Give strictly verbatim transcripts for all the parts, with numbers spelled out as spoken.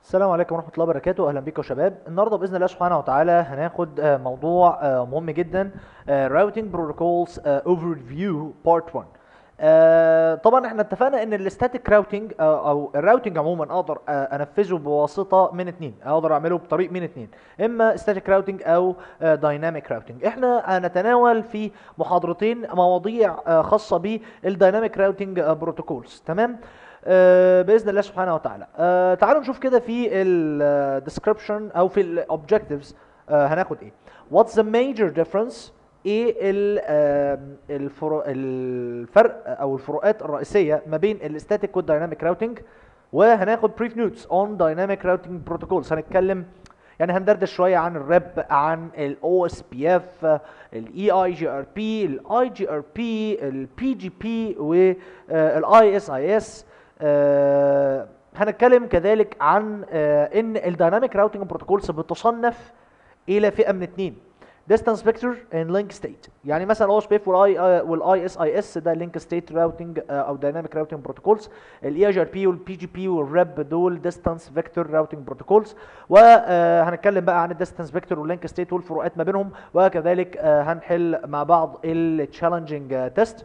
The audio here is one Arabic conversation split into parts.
السلام عليكم ورحمة الله وبركاته. أهلا بيكم يا شباب. النهاردة بإذن الله سبحانه وتعالى هناخد آه، موضوع آه، مهم جدا، آه، Routing Protocols آه، Overview Part واحد. آه، طبعا احنا اتفقنا ان الستاتيك راوتنج او الراوتنج عموما اقدر آه، انفذه بواسطه من اتنين، اقدر اعمله بطريق من اتنين، اما ستاتيك راوتنج او دايناميك راوتنج. احنا هنتناول في محاضرتين مواضيع آه، خاصه بالدايناميك راوتنج بروتوكولز. تمام. آه، باذن الله سبحانه وتعالى. آه، تعالوا نشوف كده في الديسكربشن او في الاوبجكتيفز هناخد ايه. What's the major difference؟ ايه ال- آم، الفرو- الفرق او الفروقات الرئيسيه ما بين الستاتيك والدايناميك راوتنج، وهناخد بريف نوتس اون دايناميك راوتنج بروتوكولز. هنتكلم يعني هندردش شويه عن الريب، عن الاو اس بي اف، الاي اي جي ار بي، الاي جي ار بي، البي جي بي، والاي اس اي اس. هنتكلم كذلك عن آه، ان الدايناميك راوتنج بروتوكولز بتصنف الى فئه من اتنين: distance vector and link state. يعني مثلا الاو اس بي اف والاي والاي اس اي اس ده لينك ستيت راوتنج او دايناميك راوتنج بروتوكولز. الاي جي ار بي والبي جي بي والريب دول distance vector راوتنج بروتوكولز. وهنتكلم بقى عن الديستانس فيكتور واللينك ستيت والفروقات ما بينهم، وكذلك آه، هنحل مع بعض التشالنجينج تيست.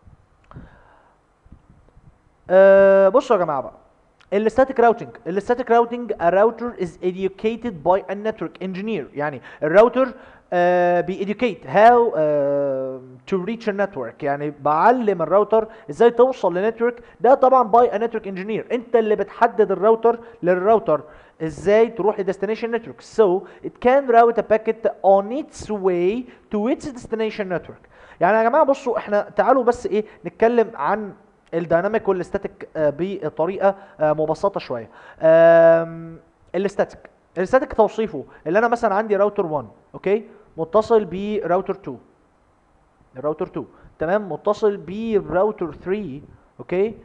أه بصوا يا جماعه بقى، الستاتيك راوتنج الستاتيك راوتنج a router is educated by a network engineer. يعني الراوتر uh, بيeducate how uh, to reach a network، يعني بعلم الراوتر ازاي توصل لنتورك. ده طبعا by a network engineer، انت اللي بتحدد الراوتر للراوتر ازاي تروح لديستنيشن نتورك. So it can route a packet on its way to its destination network. يعني يا جماعه بصوا، احنا تعالوا بس ايه نتكلم عن الديناميك والستاتيك آه، بطريقه آه، مبسطه شويه. آم، الستاتيك الستاتيك توصيفه اللي انا مثلا عندي راوتر واحد، اوكي، متصل براوتر اتنين، الراوتر اتنين تمام، متصل براوتر تلاتة، اوكي.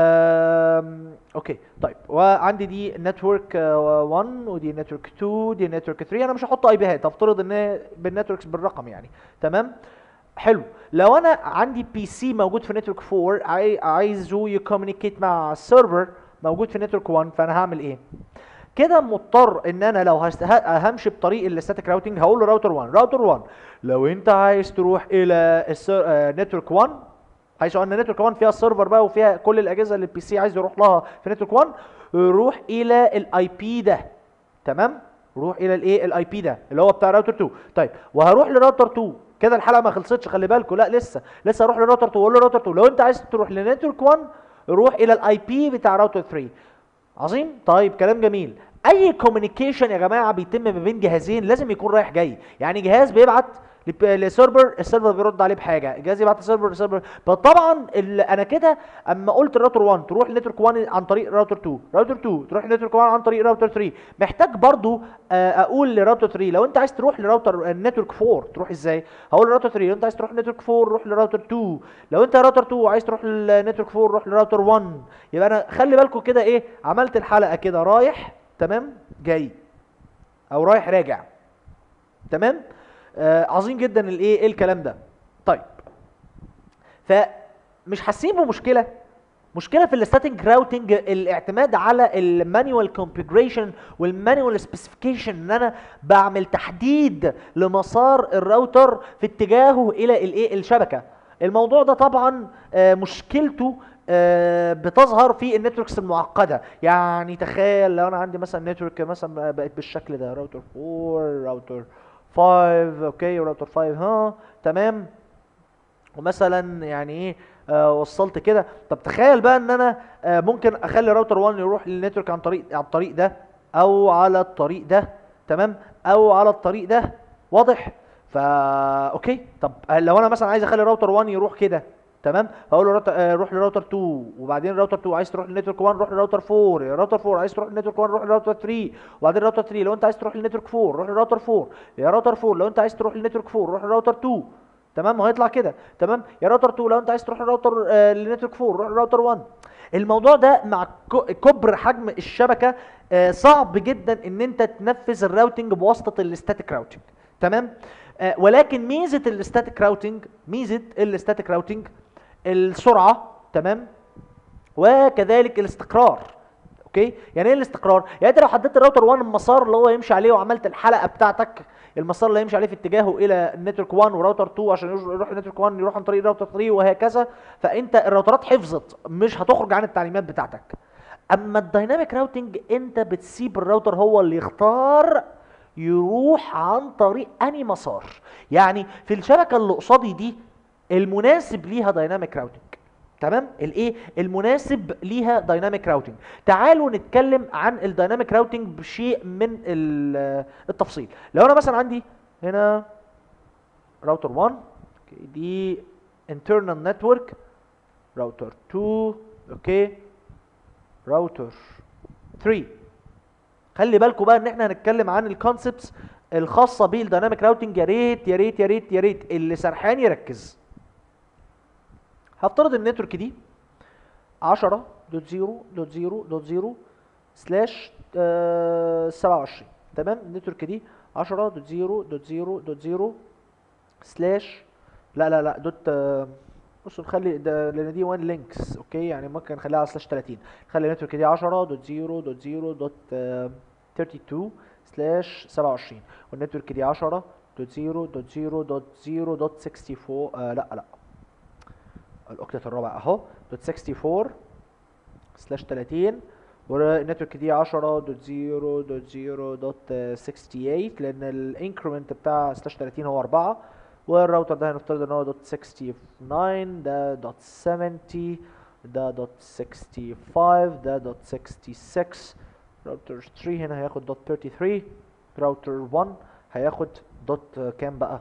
آم، اوكي طيب، وعندي دي نتورك واحد ودي نتورك اتنين دي نتورك تلاتة. انا مش هحط اي بيهات، هفترض ان بالنتوركس بالرقم يعني. تمام، حلو. لو انا عندي بي سي موجود في نتورك اربعة عاي- عايزه يكومينيكيت مع سيرفر موجود في نتورك واحد، فانا هعمل ايه كده؟ مضطر ان انا لو هست- ه- همشي بطريق الستاتيك راوتنج، هقول له راوتر واحد راوتر واحد لو انت عايز تروح الى نتورك واحد، حيث ان نتورك واحد فيها السيرفر بقى وفيها كل الاجهزه اللي البي سي عايز يروح لها في نتورك واحد، روح الى الاي بي ده. تمام، روح الى الايه الاي بي ده اللي هو بتاع راوتر اتنين. طيب، وهروح لراوتر اتنين كده، الحلقه ما خلصتش، خلي بالكم، لا لسه لسه هروح لراوتر اتنين واقول له راوتر اتنين لو انت عايز تروح لنتورك واحد روح الى الاي بي بتاع راوتر تلاتة. عظيم، طيب كلام جميل. اي كوميونيكيشن يا جماعه بيتم ما بين جهازين لازم يكون رايح جاي. يعني جهاز بيبعت لب- لسيرفر، السيرفر بيرد عليه بحاجه، الجهاز يبعت لسيرفر، السيرفر. فطبعا ال- انا كده اما قلت الراوتر واحد تروح لنتورك واحد عن طريق راوتر اتنين، راوتر اتنين تروح لنتورك واحد عن طريق راوتر تلاتة، محتاج برضو آه، اقول لراوتر تلاتة لو انت عايز تروح لراوتر النتورك اربعة تروح ازاي. هقول لراوتر تلاتة لو انت عايز تروح لنتورك اربعة روح لراوتر اتنين، لو انت راوتر اتنين عايز تروح للنتورك اربعة روح لراوتر واحد. يبقى انا خلي بالكم كده ايه، عملت الحلقه كده رايح تمام جاي، او رايح راجع. تمام، آه عظيم جدا الايه ايه الكلام ده. طيب، فمش حاسين بمشكله مشكله في الستاتيك راوتنج الاعتماد على المانيوال كونفيجريشن والمانيوال سبيسيفيكيشن، ان انا بعمل تحديد لمسار الراوتر في اتجاهه الى الايه الشبكه. الموضوع ده طبعا آه، مشكلته آه، بتظهر في النتوركس المعقده. يعني تخيل لو انا عندي مثلا نتورك مثلا بقت بالشكل ده، راوتر اربعة راوتر خمسة، اوكي، راوتر خمسة، ها تمام، ومثلا يعني ايه آه وصلت كده. طب تخيل بقى ان انا آه ممكن اخلي راوتر واحد يروح للنتورك عن طريق عن الطريق ده، او على الطريق ده، تمام، او على الطريق ده. واضح؟ فا اوكي، طب لو انا مثلا عايز اخلي راوتر واحد يروح كده، تمام، هقول له راوتر آه روح لراوتر اتنين، وبعدين راوتر اتنين عايز تروح للنتورك واحد روح لراوتر اربعة، يا راوتر اربعة عايز تروح للنتورك واحد روح لراوتر تلاتة، وبعدين راوتر تلاتة لو انت عايز تروح للنتورك اربعة روح لراوتر اربعة، يا راوتر اربعة لو انت عايز تروح للنتورك اربعة روح لراوتر اتنين. تمام، وهيطلع كده. تمام، يا راوتر اتنين لو انت عايز تروح لراوتر آه لنتورك اربعة روح لراوتر واحد. الموضوع ده مع ك- كبر حجم الشبكه آه صعب جدا ان انت تنفذ الراوتنج بواسطه الاستاتيك راوتنج. تمام، آه ولكن ميزه الاستاتيك راوتنج ميزه الاستاتيك راوتنج السرعه، تمام، وكذلك الاستقرار. اوكي؟ يعني ايه الاستقرار؟ يعني انت لو حددت الراوتر واحد المسار اللي هو يمشي عليه وعملت الحلقه بتاعتك، المسار اللي يمشي عليه في اتجاهه الى النتورك واحد وراوتر اتنين عشان يروح النتورك واحد يروح عن طريق الراوتر تلاتة وهكذا، فانت الراوترات حفظت مش هتخرج عن التعليمات بتاعتك. اما الدايناميك راوتنج انت بتسيب الراوتر هو اللي يختار يروح عن طريق انهي مسار. يعني في الشبكه اللي قصادي دي المناسب ليها دايناميك راوتنج، تمام؟ الايه المناسب ليها دايناميك راوتنج. تعالوا نتكلم عن الدايناميك راوتنج بشيء من التفصيل. لو انا مثلا عندي هنا راوتر واحد دي internal network، راوتر اتنين اوكي، راوتر تلاتة. خلي بالكم بقى ان احنا هنتكلم عن الكونسبتس الخاصه بالدايناميك راوتنج، يا ريت يا ريت يا ريت يا ريت اللي سرحان يركز. هفترض النتورك دي عشرة دوت زيرو دوت زيرو دوت زيرو سلاش سبعة وعشرين، تمام؟ النتورك دي عشرة دوت زيرو دوت زيرو دوت زيرو سلاش لا لا لا دوت آه بصوا نخلي ده لان دي واحد لينكس، اوكي؟ يعني ممكن نخليها على سلاش تلاتين. نخلي النتورك دي عشرة دوت زيرو دوت زيرو دوت اتنين وتلاتين سلاش سبعة وعشرين، والنتورك دي عشرة دوت زيرو دوت زيرو دوت زيرو دوت اربعة وستين آه لا لا الاوكتت الرابع اهو دوت اربعة وستين سلاش تلاتين، والنتورك دي عشرة دوت زيرو دوت زيرو دوت تمانية وستين لان الانكريمنت بتاع سلاش تلاتين هو اربعة، والراوتر ده هنفترض ان هو دوت تسعة وستين، ده دوت سبعين، ده دوت خمسة وستين، ده دوت ستة وستين. راوتر تلاتة هنا هياخد دوت تلاتة وتلاتين، راوتر واحد هياخد دوت كام بقى؟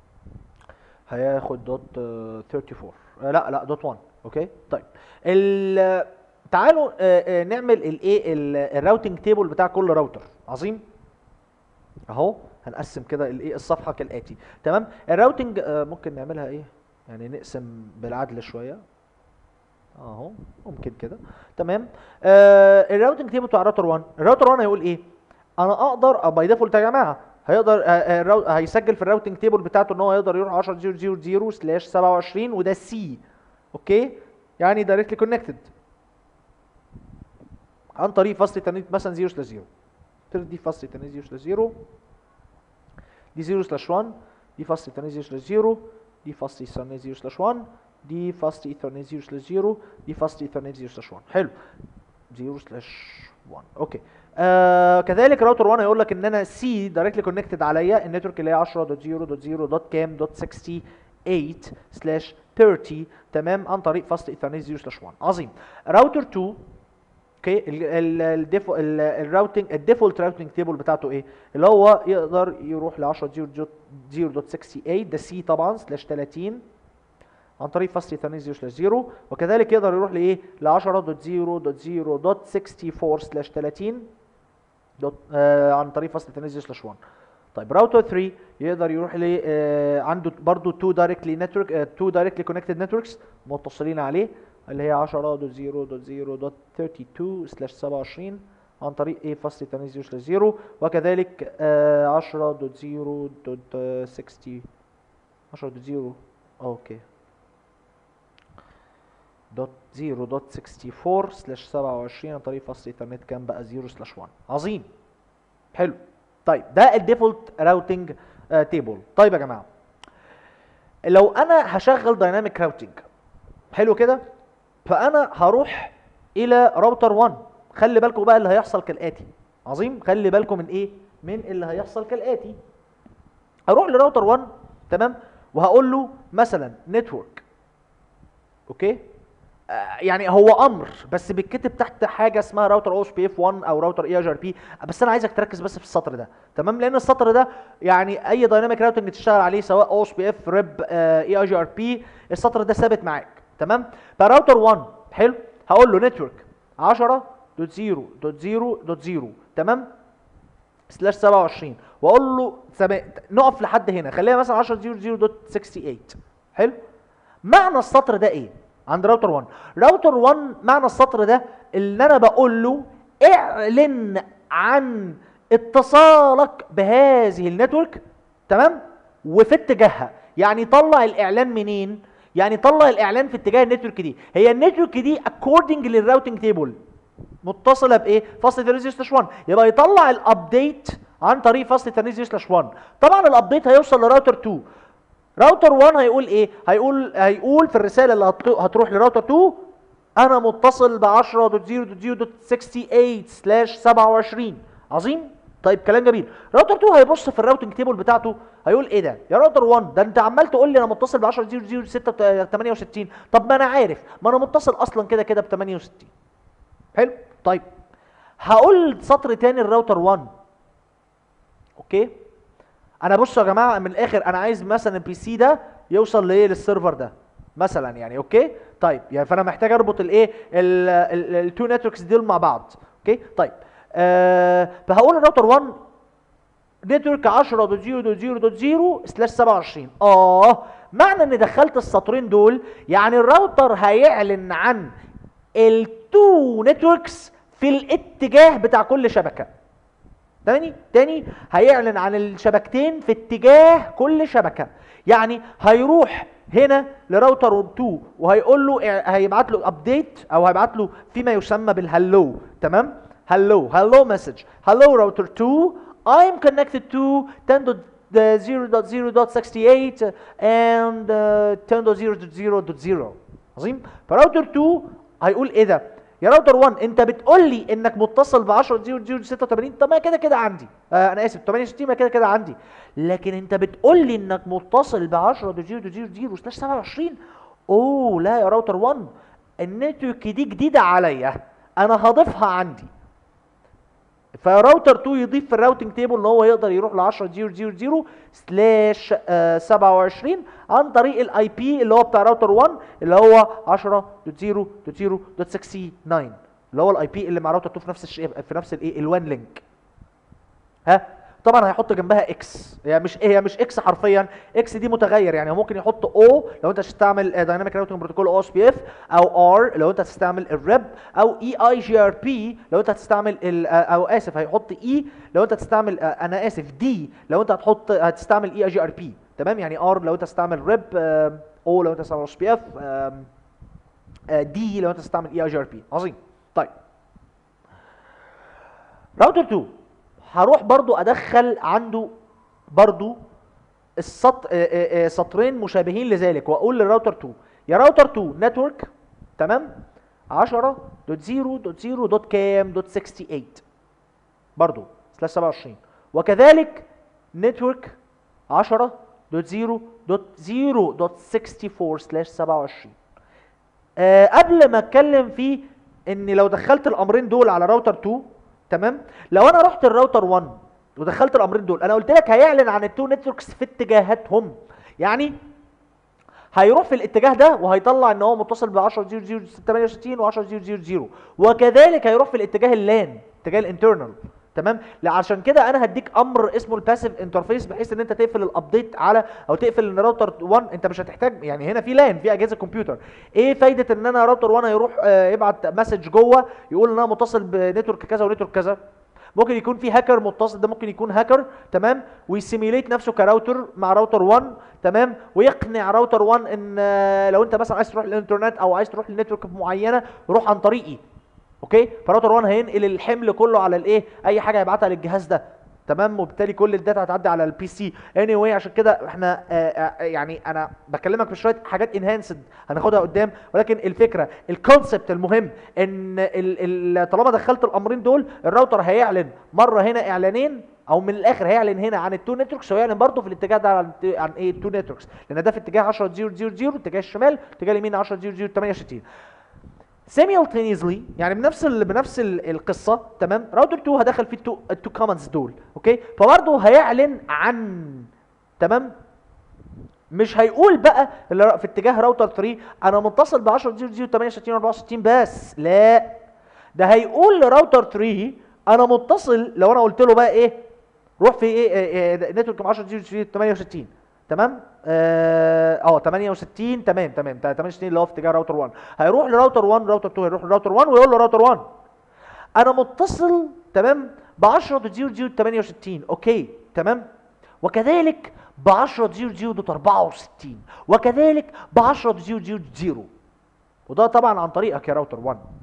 هياخد دوت اربعة وتلاتين آه لا لا دوت واحد، اوكي؟ طيب ال تعالوا آه آه نعمل الايه الراوتنج تيبل بتاع كل راوتر. عظيم. اهو هنقسم كده الايه الصفحه كالاتي، تمام؟ الراوتنج آه ممكن نعملها ايه؟ يعني نقسم بالعدل شويه اهو، ممكن كده، تمام؟ آه الراوتنج تيبل بتاع الراوتر واحد، الراوتر واحد هيقول ايه؟ انا اقدر باي ديفولت يا جماعه هيقدر آه هيسجل في الراوتنج تيبل بتاعته ان هو يقدر يروح عشرة دوت زيرو دوت زيرو سلاش سبعة وعشرين وده سي، اوكي؟ يعني دايركتلي كونكتد عن طريق فصل تنين مثلا صفر سلاش صفر، دي فصل تنين صفر سلاش صفر، دي صفر سلاش واحد، دي فصل تنين صفر سلاش صفر، دي فصل ايثرنت صفر سلاش واحد، دي فصل ايثرنت صفر سلاش صفر، دي فصل ايثرنت صفر سلاش واحد. حلو، صفر سلاش واحد، اوكي. آه كذلك راوتر واحد هيقول لك ان انا سي دايركتلي كونكتد عليا النتورك اللي هي عشرة دوت زيرو دوت زيرو دوت كام دوت ستة وستين سلاش تلاتين، تمام؟ عن طريق فصل ايثرنت صفر سلاش واحد. عظيم. راوتر اتنين اوكي، الراوتنج الديفولت راوتنج تيبل بتاعته ايه؟ اللي هو يقدر يروح ل عشرة دوت زيرو دوت ستة وستين ده سي طبعا سلاش تلاتين عن طريق فصل ايثرنت صفر سلاش صفر، وكذلك يقدر يروح لايه؟ ل عشرة دوت زيرو دوت زيرو دوت اربعة وستين سلاش تلاتين دوت آه عن طريق فصل ايثرنت صفر سلاش واحد. طيب راوتر تلاتة يقدر يروح ل آه عنده برضه اتنين دايركتلي نتورك اتنين دايركتلي كونكتد نتوركس متصلين عليه اللي هي عشرة دوت زيرو دوت زيرو دوت اتنين وتلاتين سلاش سبعة وعشرين عن طريق ايه؟ فصل تنين صفر سلاش صفر، وكذلك آه عشرة دوت زيرو دوت ستين عشرة دوت زيرو اوكي دوت زيرو دوت اربعة وستين سلاش سبعة وعشرين عن طريق فصل ايثرنت كام بقى؟ صفر سلاش واحد. عظيم. حلو. طيب ده الديفولت راوتنج تيبل. طيب يا جماعه لو انا هشغل دايناميك راوتنج، حلو كده، فانا هروح الى راوتر واحد. خلي بالكم بقى اللي هيحصل كالاتي. عظيم. خلي بالكم من ايه؟ من اللي هيحصل كالاتي. هروح لراوتر واحد، تمام؟ وهقول له مثلا نتورك، اوكي؟ آه يعني هو امر بس بيتكتب تحت حاجه اسمها راوتر او اس بي اف واحد او راوتر اي اي ار بي، بس انا عايزك تركز بس في السطر ده، تمام؟ لان السطر ده يعني اي دايناميك راوتنج تشتغل عليه سواء او اس بي اف ريب اي اي ار بي، السطر ده ثابت معاك، تمام؟ فراوتر واحد حلو، هقول له نتورك عشرة دوت زيرو دوت زيرو دوت زيرو، تمام؟ سلاش سبعة وعشرين، واقول له نقف لحد هنا، خليها مثلا عشرة دوت زيرو دوت ستة وستين. حلو. معنى السطر ده ايه عند راوتر واحد؟ راوتر واحد معنى السطر ده اللي انا بقول له اعلن عن اتصالك بهذه النتورك، تمام؟ وفي اتجاهها. يعني طلع الاعلان منين؟ يعني طلع الاعلان في اتجاه النتورك دي. هي النتورك دي اكوردنج للراوتنج تيبل متصله بايه؟ فصل ترانزيت سلاش واحد، يبقى يطلع الابديت عن طريق فصل ترانزيت سلاش واحد. طبعا الابديت هيوصل لراوتر اتنين. راوتر واحد هيقول ايه؟ هيقول هيقول في الرساله اللي هتروح لراوتر اتنين انا متصل ب عشرة دوت صفر دوت صفر دوت ستة وستين سلاش سبعة وعشرين. عظيم. طيب كلام جميل. راوتر اتنين هيبص في الراوتنج تيبل بتاعته هيقول ايه ده؟ يا راوتر واحد ده انت عمال تقول لي انا متصل ب عشرة دوت صفر دوت ستة دوت تمانية وستين، طب ما انا عارف، ما انا متصل اصلا كده كده ب تمانية وستين. حلو؟ طيب هقول سطر تاني الراوتر واحد. اوكي؟ انا بصوا يا جماعه من الاخر انا عايز مثلا البي سي ده يوصل لايه؟ للسيرفر ده مثلا يعني. اوكي؟ طيب يعني فانا محتاج اربط الايه؟ التو نتوركس دول مع بعض. اوكي؟ طيب آه فهقول الراوتر واحد نتورك عشرة دوت صفر دوت صفر دوت صفر سلاش سبعة وعشرين. اه معنى ان دخلت السطرين دول يعني الراوتر هيعلن عن التو نتوركس في الاتجاه بتاع كل شبكه. تاني تاني هيعلن عن الشبكتين في اتجاه كل شبكه. يعني هيروح هنا لراوتر اتنين وهيقول له هيبعت له ابديت او هيبعت له فيما يسمى بالهلو. تمام؟ هلو هلو مسج هلو راوتر اتنين I'm connected to ten dot zero dot zero dot sixty-eight and uh, ten dot zero dot zero dot zero. عظيم. فراوتر اتنين هيقول ايه ده؟ يا راوتر واحد انت بتقول لي انك متصل ب عشرة دوت صفر دوت ستة وتمانين، طب ما كده كده عندي. آه انا اسف تمانية وستين، ما كده كده عندي. لكن انت بتقول لي انك متصل ب عشرة دوت صفر دوت صفر دوت صفر سلاش سبعة وعشرين. اوه لا يا راوتر واحد النتورك دي جديده عليا، انا هضيفها عندي. فراوتر اتنين يضيف في الراوتنج تيبل ان هو يقدر يروح ل عشرة دوت صفر دوت صفر سلاش سبعة وعشرين عن طريق الاي بي اللي هو بتاع راوتر واحد اللي هو عشرة دوت صفر دوت صفر دوت تسعة وستين اللي هو الاي بي اللي مع راوتر اتنين في نفس الشيء في نفس الايه الوان لينك. ها طبعا هيحط جنبها اكس، هي يعني مش هي مش اكس حرفيا، اكس دي متغير يعني ممكن يحط او لو انت هتستعمل دايناميك راوتنج بروتوكول او اس بي اف، او ار لو انت هتستعمل الريب، او اي اي جي ار بي لو انت هتستعمل او اسف هيحط اي لو انت هتستعمل انا اسف دي لو انت هتحط هتستعمل اي اي جي ار بي. تمام؟ يعني ار لو انت هتستعمل ريب، او لو انت هتستعمل او اس بي اف، دي لو انت هتستعمل اي اي جي ار بي. عظيم. طيب راوتر اتنين هروح برضو ادخل عنده برضو السط... سطرين مشابهين لذلك واقول للراوتر اتنين يا راوتر اتنين نتورك تمام عشرة دوت صفر دوت صفر دوت كام دوت تمانية وستين برضو سلاش سبعة وعشرين، وكذلك نتورك عشرة دوت صفر دوت صفر دوت اربعة وستين سلاش سبعة وعشرين. أه قبل ما اتكلم في ان لو دخلت الامرين دول على راوتر اتنين تمام، لو انا رحت الراوتر واحد ودخلت الامرين دول انا قلت لك هيعلن عن التو نتوركس في اتجاهاتهم. يعني هيروح في الاتجاه ده وهيطلع ان هو متصل ب عشرة دوت صفر دوت تمانية وستين و عشرة دوت صفر دوت صفر، وكذلك هيروح في الاتجاه اللان اتجاه الانترنال. تمام؟ عشان كده انا هديك امر اسمه الباسيف انترفيس بحيث ان انت تقفل الابديت على او تقفل ان راوتر واحد انت مش هتحتاج، يعني هنا في لان في اجهزه كمبيوتر. ايه فايده ان انا راوتر واحد هيروح آه يبعت مسج جوه يقول ان انا متصل بنتورك كذا ونتورك كذا؟ ممكن يكون في هاكر متصل، ده ممكن يكون هاكر تمام ويسيميليت نفسه كراوتر مع راوتر واحد تمام ويقنع راوتر واحد ان آه لو انت مثلا عايز تروح للانترنت او عايز تروح لنتورك معينه روح عن طريقي. اوكي؟ فراوتر واحد هينقل الحمل كله على الايه؟ اي حاجه هيبعتها للجهاز ده. تمام؟ وبالتالي كل الداتا هتعدي على البي سي. اني anyway عشان كده احنا آآ آآ يعني انا بكلمك في شويه حاجات انهانسد هناخدها قدام، ولكن الفكره الكونسبت المهم ان ال ال طالما دخلت الامرين دول الراوتر هيعلن مره هنا اعلانين او من الاخر هيعلن هنا عن التو نتوركس ويعلن برضه في الاتجاه ده عن, عن ايه التو نتوركس، لان ده في اتجاه عشرة دوت صفر دوت صفر اتجاه الشمال، اتجاه اليمين عشرة دوت صفر دوت تمانية وستين. simultaneously يعني بنفس ال بنفس ال القصه. تمام؟ راوتر اتنين هدخل فيه التو التو كوماندز دول. اوكي؟ فبرضه هيعلن عن تمام مش هيقول بقى في اتجاه راوتر تلاتة انا متصل ب عشرة دوت صفر دوت تمانية وستين و اربعة وستين بس، لا ده هيقول لراوتر تلاتة انا متصل. لو انا قلت له بقى ايه روح في ايه, إيه, إيه نتورك عشرة دوت صفر دوت تمانية وستين تمام اه تمانية وستين تمام تمام تمانية وستين اللي هو في اتجاه راوتر واحد، هيروح لراوتر واحد راوتر اتنين هيروح لراوتر واحد ويقول له راوتر واحد انا متصل تمام ب عشرة دوت صفر دوت تمانية وستين. اوكي تمام؟ وكذلك ب عشرة دوت صفر صفر دوت اربعة وستين وكذلك ب عشرة دوت صفر صفر دوت صفر، وده طبعا عن طريقك يا راوتر واحد.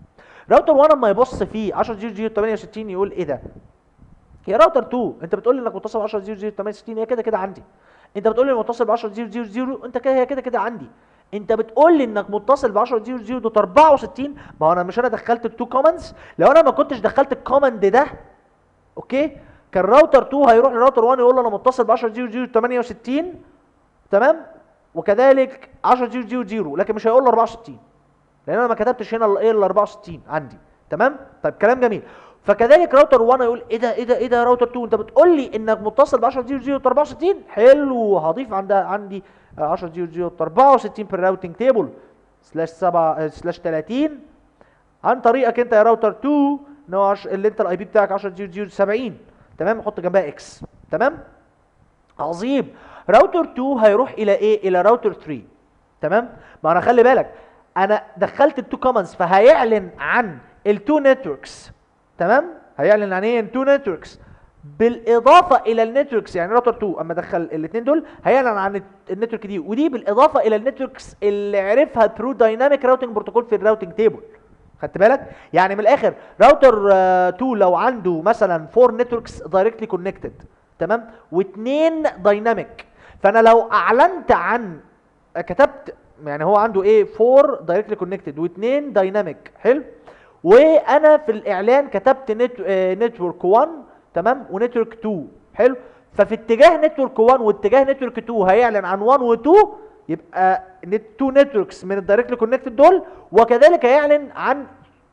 راوتر واحد اما يبص فيه عشرة صفر صفر ثمانية وستين يقول ايه ده؟ يا راوتر اتنين انت بتقول لي انك متصل ب عشرة صفر صفر ثمانية وستين، هي كده كده عندي. انت بتقول لي متصل ب عشرة صفر صفر صفر، انت كده هي كده كده عندي. انت بتقول لي انك متصل ب عشرة صفر صفر دوت اربعة وستين، ما هو انا مش انا دخلت التو كوماندز؟ لو انا ما كنتش دخلت الكوماند ده اوكي، كان راوتر اتنين هيروح لراوتر واحد يقول له انا متصل ب عشرة صفر صفر ثمانية وستين تمام، وكذلك عشرة صفر صفر صفر، لكن مش هيقول له اربعة وستين لان انا ما كتبتش هنا الايه ال اربعة وستين عندي. تمام؟ طيب كلام جميل. فكذلك راوتر واحد يقول ايه ده ايه ده ايه ده يا راوتر اتنين، انت بتقول لي انك متصل ب عشرة صفر صفر اربعة وستين، حلو، هضيف عندها عندي عشرة صفر صفر اربعة وستين في الراوتنج تيبل سلاش سبعة سلاش تلاتين عن طريقك انت يا راوتر اتنين، اللي انت الاي بي بتاعك عشرة صفر صفر سبعين تمام، حط جنبها اكس. تمام؟ عظيم. راوتر اتنين هيروح الى ايه؟ الى راوتر تلاتة. تمام؟ ما انا خلي بالك انا دخلت التو كوماندز، فهيعلن عن التو نتوركس. تمام؟ هيعلن عن ايه؟ التو نتوركس بالاضافه الى النتوركس، يعني راوتر اتنين اما دخل الاثنين دول هيعلن عن النتورك دي ودي بالاضافه الى النتوركس اللي عرفها ثرو دايناميك راوتنج بروتوكول في الراوتنج تيبل. خدت بالك؟ يعني من الاخر راوتر اتنين لو عنده مثلا اربعة نتوركس دايركتلي كونكتد تمام، واثنين دايناميك، فانا لو اعلنت عن كتبت يعني هو عنده ايه؟ اربعة دايركتلي كونكتد واثنين دايناميك، حلو، وانا في الاعلان كتبت نت... آه نتورك واحد تمام ونتورك اتنين، حلو، ففي اتجاه نتورك واحد واتجاه نتورك اتنين هيعلن عن واحد و اتنين، يبقى اتنين نتوركس من الدايركتلي كونكتد دول، وكذلك هيعلن عن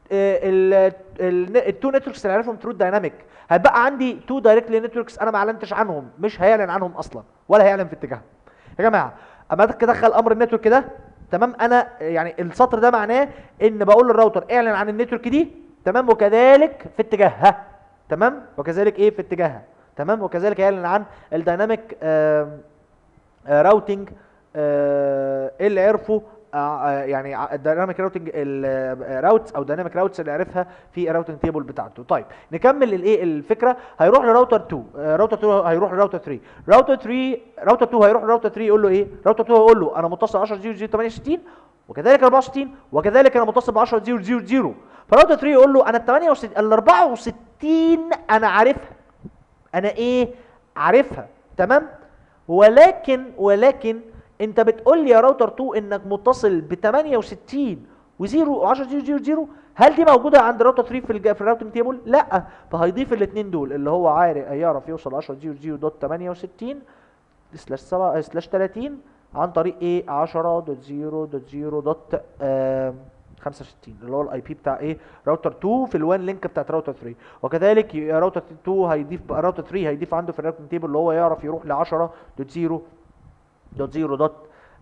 التو نتوركس اللي عارفهم ثرو دايناميك، هيبقى عندي تو دايركتلي نتوركس انا ما اعلنتش عنهم، مش هيعلن عنهم اصلا ولا هيعلن في اتجاههم. يا جماعه اما ادخل امر النتورك ده تمام، انا يعني السطر ده معناه ان بقول للراوتر اعلن عن النتورك دي تمام، وكذلك في اتجاهها. تمام؟ وكذلك ايه؟ في اتجاهها. تمام؟ وكذلك يعلن عن الدايناميك راوتنج اللي عرفوا يعني الدايناميك راوتنج الراوتس او دايناميك راوتس اللي عرفها في الراوتنج تيبل بتاعته. طيب نكمل الايه الفكره. هيروح لراوتر اتنين، راوتر اتنين هيروح لراوتر تلاتة، راوتر تلاتة راوتر اتنين هيروح لراوتر تلاتة يقول له ايه؟ راوتر اتنين هيقول له انا متصل عشرة صفر صفر ثمانية وستين وكذلك اربعة وستين وكذلك انا متصل ب عشرة صفر صفر صفر، فراوتر تلاتة يقول له انا ال ثمانية وستين ال اربعة وستين انا عارفها، انا ايه؟ عارفها. تمام؟ ولكن ولكن انت بتقول لي يا راوتر اتنين انك متصل ب ثمانية وستين و0 و10 صفر صفر صفر، هل دي موجوده عند راوتر تلاتة في الج... في الراوتنج تيبل؟ لا، فهيضيف الاثنين دول اللي هو عارف هيعرف يوصل عشرة صفر صفر دوت ثمانية وستين سلاش سبعة سلاش تلاتين عن طريق ايه؟ عشرة دوت صفر دوت صفر دوت خمسة وستين اللي هو الاي بي بتاع ايه؟ راوتر اتنين في الوان لينك بتاعت راوتر تلاتة، وكذلك راوتر اتنين هيضيف راوتر تلاتة هيضيف عنده في الراوتنج تيبل اللي هو يعرف يروح ل عشرة دوت صفر دوت صفر دوت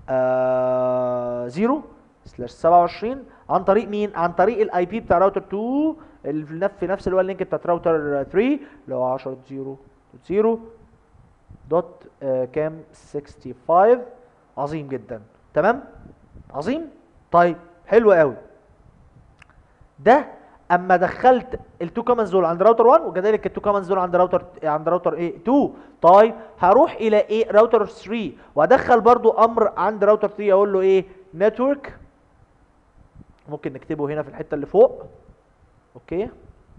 صفر سلاش سبعة وعشرين عن طريق مين؟ عن طريق الاي بي بتاع راوتر اتنين اللي في نفس الوان لينك بتاعت راوتر تلاتة اللي هو عشرة دوت صفر دوت صفر دوت كام خمسة وستين. عظيم جدا. تمام؟ عظيم؟ طيب حلو قوي. ده اما دخلت التو كوماندز دول عند راوتر واحد وكذلك التو كوماندز دول عند راوتر عند راوتر ايه؟ اتنين. طيب هروح الى ايه؟ راوتر تلاتة وادخل برضو امر عند راوتر تلاتة اقول له ايه؟ نتورك، ممكن نكتبه هنا في الحته اللي فوق. اوكي،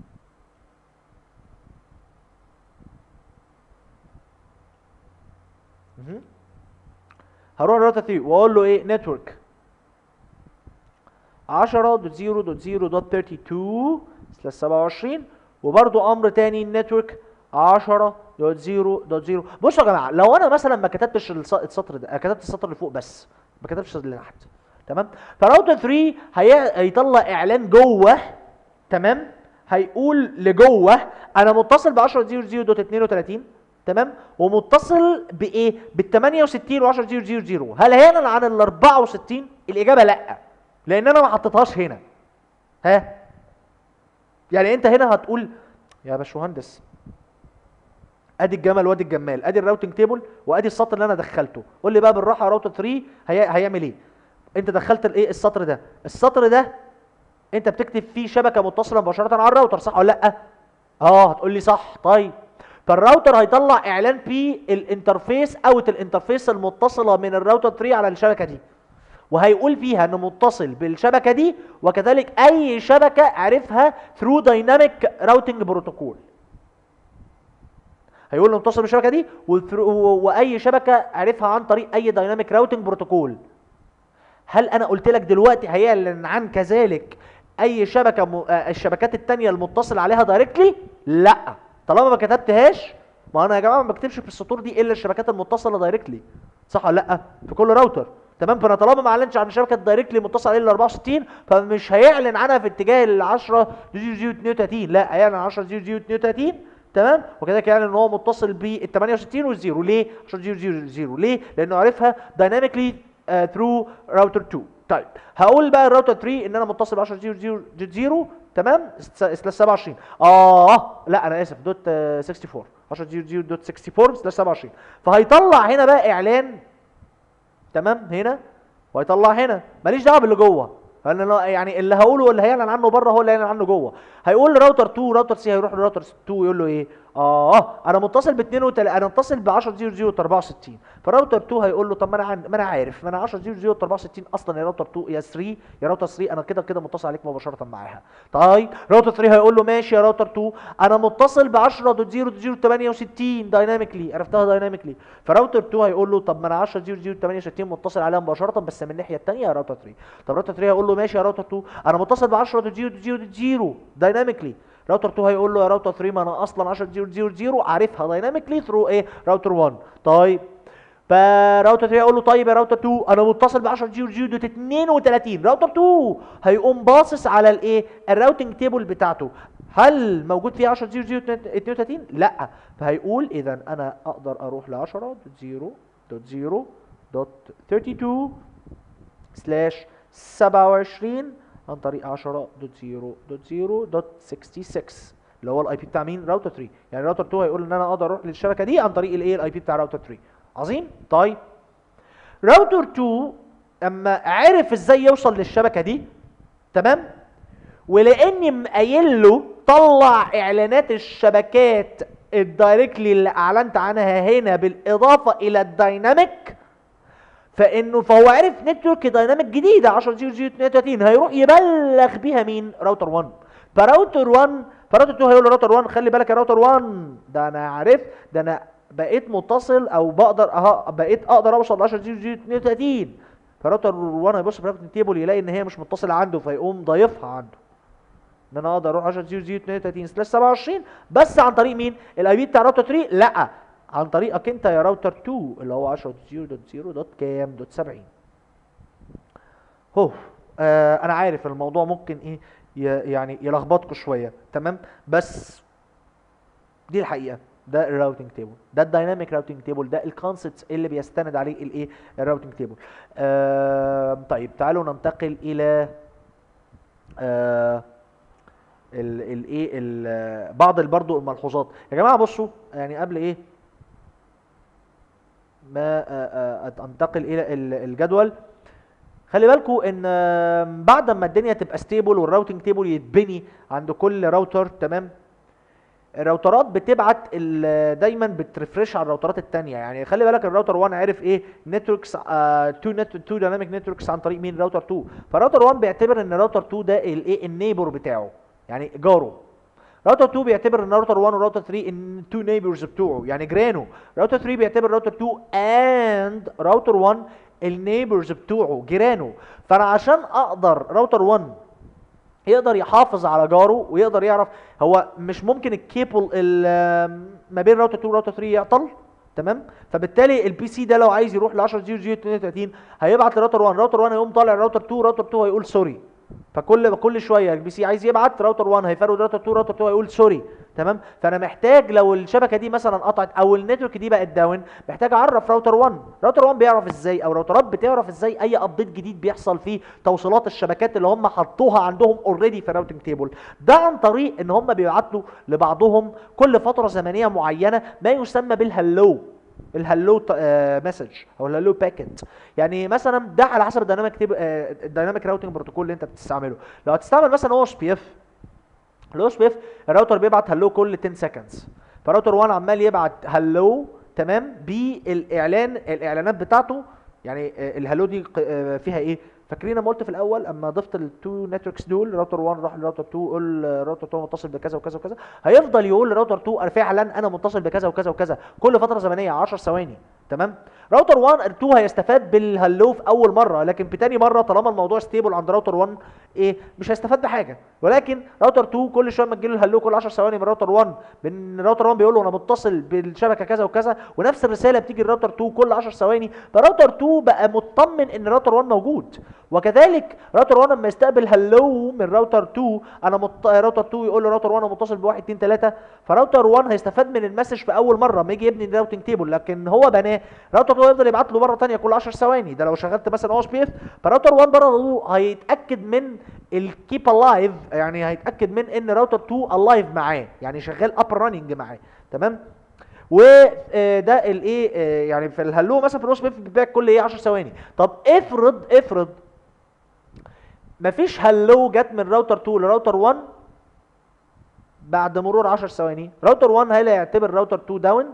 هروح لراوتر تلاتة واقول له ايه؟ نتورك عشرة دوت صفر دوت صفر دوت اتنين وتلاتين سلاش سبعة وعشرين، وبرضو امر تاني نتورك عشرة دوت صفر دوت صفر. بصوا يا جماعه لو انا مثلا ما كتبتش السطر ده، كتبت السطر اللي فوق بس ما كتبتش اللي تحت، تمام، فراوتر تلاتة هي... هيطلع اعلان جوه، تمام، هيقول لجوه انا متصل ب عشرة صفر صفر دوت اتنين وتلاتين تمام، ومتصل بايه؟ بال ثمانية وستين و عشرة صفر صفر صفر. هل هيعلن عن ال اربعة وستين؟ الاجابه لا، لان انا ما حطيتهاش هنا. ها يعني انت هنا هتقول يا باشمهندس ادي الجمل وادي الجمال، ادي الراوتنج تيبل وادي السطر اللي انا دخلته، قول لي بقى بالراحه راوتر تلاتة هي... هيعمل ايه؟ انت دخلت الايه؟ السطر ده، السطر ده انت بتكتب فيه شبكه متصله مباشره على الراوتر، صح ولا لا؟ اه هتقول لي صح. طيب فالراوتر هيطلع اعلان في الانترفيس اوت الانترفيس المتصله من الراوتر تلاتة على الشبكه دي، وهيقول فيها انه متصل بالشبكه دي، وكذلك اي شبكه عرفها through dynamic routing protocol. هيقول له متصل بالشبكه دي واي شبكه عرفها عن طريق اي دايناميك راوتنج بروتوكول. هل انا قلت لك دلوقتي هيعلن عن كذلك اي شبكه م... آه الشبكات الثانيه المتصل عليها دايركتلي؟ لا، طالما ما كتبتهاش. ما انا يا جماعه ما بكتبش في السطور دي الا الشبكات المتصله دايركتلي، صح ولا لا؟ في كل راوتر، تمام. فانا طالما ما اعلنش عن شبكه دايركتلي متصل عليه ال أربعة وستين، فمش هيعلن عنها في اتجاه ال عشرة صفر صفر اثنين وثلاثين، لا، هيعلن عن عشرة صفر صفر اثنين وثلاثين، تمام. وكذلك يعلن ان هو متصل بال ثمانية وستين والزيرو. ليه عشرة صفر صفر صفر؟ ليه؟ لانه عرفها دايناميكلي ثرو راوتر اتنين. طيب هقول بقى الراوتر تلاتة ان انا متصل ب عشرة صفر صفر صفر، تمام، سلاش سبعة وعشرين. اه لا انا اسف، دوت أربعة وستين، عشرة صفر صفر دوت أربعة وستين سلاش سبعة وعشرين. فهيطلع هنا بقى اعلان، تمام، هنا، وهيطلع هنا، ماليش دعوه باللي جوه. انا يعني اللي هقوله واللي هيعلن عنه بره هو اللي هيعلن عنه جوه. هيقول راوتر اتنين، راوتر سي هيروح لراوتر اتنين يقول له ايه؟ اه انا متصل ب اتنين وتلاتين، انا متصل ب عشرة صفر صفر أربعة وستين. فراوتر اتنين هيقول له طب ما انا عن... ما انا عارف، ما انا عشرة صفر صفر أربعة وستين اصلا يا راوتر اتنين يا تلاتة يا راوتر تلاتة، انا كده كده متصل عليك مباشره معاها. طيب راوتر تلاتة هيقول له ماشي يا راوتر اتنين، انا متصل ب عشرة صفر صفر ثمانية وستين دايناميكلي، عرفتها دايناميكلي. فراوتر اتنين هيقول له طب ما انا عشرة صفر صفر ثمانية وستين متصل عليها مباشره بس من الناحيه الثانيه يا راوتر تلاتة. طب راوتر تلاتة هيقول له ماشي يا راوتر اتنين، انا متصل ب عشرة صفر صفر صفر دايناميكلي. راوتر اتنين هيقول له يا راوتر تلاتة ما انا اصلا عشرة صفر صفر صفر عارفها دايناميكلي ثرو ايه؟ راوتر واحد. طيب فراوتر تلاتة يقول له طيب يا راوتر اتنين انا متصل ب عشرة صفر صفر دوت اتنين وتلاتين. راوتر اتنين هيقوم باصص على الايه؟ الراوتنج تيبل بتاعته، هل موجود فيه عشرة صفر صفر اتنين وتلاتين؟ لا. فهيقول اذا انا اقدر اروح ل عشرة صفر صفر دوت اتنين وتلاتين سلاش سبعة وعشرين عن طريق عشرة صفر صفر دوت ستة وستين اللي هو الاي بي بتاع مين؟ راوتر تلاتة. يعني راوتر اتنين هيقول ان انا اقدر اروح للشبكه دي عن طريق الايه؟ الاي بي بتاع راوتر تلاتة. عظيم. طيب راوتر اتنين اما عرف ازاي يوصل للشبكه دي، تمام، ولاني مقايل له طلع اعلانات الشبكات الدايركتلي اللي اعلنت عنها هنا بالاضافه الى الدايناميك، فانه فهو عرف نتورك دايناميك جديده عشرة صفر صفر اتنين وتلاتين هيروح يبلغ بيها مين؟ راوتر واحد. فراوتر واحد فراوتر اتنين هيقول لراوتر واحد خلي بالك يا راوتر واحد، ده انا عرفت، ده انا بقيت متصل او بقدر اها بقيت اقدر اوصل ل عشرة صفر صفر اتنين وتلاتين. فراوتر واحد هيبص في الراوتنج تيبل يلاقي ان هي مش متصله عنده، فيقوم ضايفها عنده ان انا اقدر اروح عشرة صفر صفر اتنين وتلاتين سلاش سبعة وعشرين بس عن طريق مين؟ الاي بي بتاع راوتر تلاتة؟ لا، عن طريقك انت يا راوتر اتنين اللي هو عشرة صفر دوت صفر دوت كام دوت سبعين. هو آه انا عارف الموضوع ممكن ايه يعني يلخبطكم شويه، تمام، بس دي الحقيقه، ده الراوتنج تيبل، ده الدايناميك راوتنج تيبل، ده الكونسبت اللي بيستند عليه الايه؟ الراوتنج تيبل. آه طيب تعالوا ننتقل الى آه الايه بعض برضو الملحوظات يا جماعه. بصوا يعني قبل ايه ما آآ آآ انتقل الى الجدول، خلي بالكم ان بعد ما الدنيا تبقى ستيبل والراوتنج تيبل يتبني عند كل راوتر، تمام، الراوترات بتبعت دايما بترفرش على الراوترات الثانيه. يعني خلي بالك الراوتر واحد عرف ايه؟ نتوركس اتنين نت اتنين دايناميك نتوركس عن طريق مين؟ راوتر اتنين. فراوتر واحد بيعتبر ان راوتر اتنين ده الايه؟ النيبر بتاعه، يعني جاره. راوتر اتنين بيعتبر ان راوتر واحد وراوتر تلاتة ان تو نيبرز بتوعه، يعني جيرانه. راوتر تلاتة بيعتبر راوتر اتنين اند راوتر واحد النيبرز بتوعه، جيرانه. فانا عشان اقدر راوتر واحد يقدر يحافظ على جاره ويقدر يعرف، هو مش ممكن الكيبل ما بين راوتر اتنين وراوتر تلاتة يعطل، تمام. فبالتالي البي سي ده لو عايز يروح ل عشرة صفر صفر اتنين وتلاتين هيبعت لراوتر واحد، راوتر واحد هيقوم طالع راوتر اتنين، راوتر اتنين هيقول سوري. فكل كل شويه البي سي عايز يبعت، راوتر واحد هيفرود راوتر اتنين، راوتر اتنين هيقول سوري، تمام. فانا محتاج لو الشبكه دي مثلا قطعت او النتورك دي بقت داون، محتاج اعرف راوتر واحد. راوتر واحد بيعرف ازاي، او راوترات بتعرف ازاي اي ابديت جديد بيحصل فيه توصيلات الشبكات اللي هم حطوها عندهم اوريدي في الراوتنج تيبل ده؟ عن طريق ان هم بيبعتوا لبعضهم كل فتره زمنيه معينه ما يسمى بالهلو، الهلو مسج او الهلو باكيت. يعني مثلا ده على حسب الديناميك تيب الديناميك راوتنج بروتوكول اللي انت بتستعمله. لو هتستعمل مثلا او اس بي اف، الاو اس بي اف الراوتر بيبعت هلو كل عشرة سكندز، فراوتر واحد عمال يبعت هلو، تمام، بالاعلان الاعلانات بتاعته يعني آه، الهالو دي ق- آه، فيها ايه؟ فاكرين لما قلت في الاول اما ضفت التو نتوركس دول، راوتر واحد راح لراوتر اتنين قول آه، راوتر اتنين متصل بكذا وكذا وكذا، هيفضل يقول لراوتر اتنين أنا فعلا انا متصل بكذا وكذا وكذا كل فتره زمنيه عشر ثواني. تمام. راوتر واحد اتنين هيستفاد بالهلو في اول مره، لكن في تاني مره طالما الموضوع ستيبل عند راوتر واحد ايه مش هيستفاد بحاجه. ولكن راوتر اتنين كل شويه ما تجيله الهلو كل عشر ثواني من راوتر واحد، من راوتر واحد بيقول له انا متصل بالشبكه كذا وكذا، ونفس الرساله بتيجي لراوتر اتنين كل عشر ثواني، فراوتر اتنين بقى مطمن ان راوتر واحد موجود. وكذلك راوتر واحد لما يستقبل هلو من راوتر اتنين انا مط... راوتر اتنين يقول لراوتر واحد انا متصل ب واحد اتنين تلاته، فراوتر واحد هيستفاد من المسج في اول مره ما يجي يبني الراوتنج تيبل، لكن هو بناه راوتر اتنين يفضل يبعت له مره ثانيه كل عشر ثواني. ده لو شغلت مثلا او اس بي اف، فراوتر واحد برضه هيتاكد من الكيب الايف، يعني هيتاكد من ان راوتر اتنين الايف معاه، يعني شغال اب راننج معاه. تمام. وده الايه آه، يعني في الهلو مثلا في الاو اس بي اف بيباك كل ايه عشر ثواني. طب افرض افرض مفيش هلو جت من راوتر اتنين لراوتر واحد بعد مرور عشر ثواني، راوتر واحد هل هيعتبر راوتر اتنين داون؟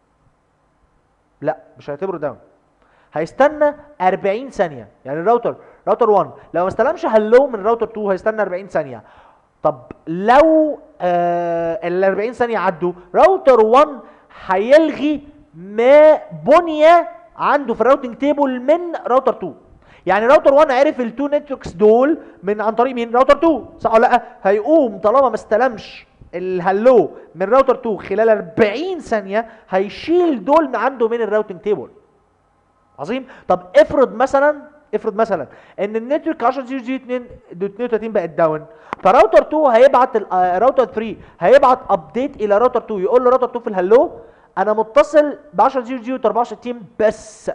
لا مش هيعتبره داون، هيستنى اربعين ثانيه. يعني الراوتر راوتر واحد لو ما استلمش هلو من راوتر اتنين هيستنى اربعين ثانيه. طب لو آه ال اربعين ثانيه عدوا، راوتر واحد هيلغي ما بني عنده في الراوتنج تيبل من راوتر اتنين. يعني راوتر واحد عرف التو نتوركس دول من عن طريق مين؟ راوتر اتنين، صح ولا لا؟ هيقوم طالما ما استلمش الهلو من راوتر اتنين خلال اربعين ثانيه هيشيل دول من عنده من الراوتنج تيبل. عظيم. طب افرض مثلا افرض مثلا ان النتورك عشرة صفر صفر اتنين اتنين وتلاتين بقت داون، فراوتر اتنين هيبعت ال- آه، راوتر تلاتة هيبعت ابديت الى راوتر اتنين يقول له راوتر اتنين في الهلو انا متصل ب عشرة صفر صفر اربعة وستين بس،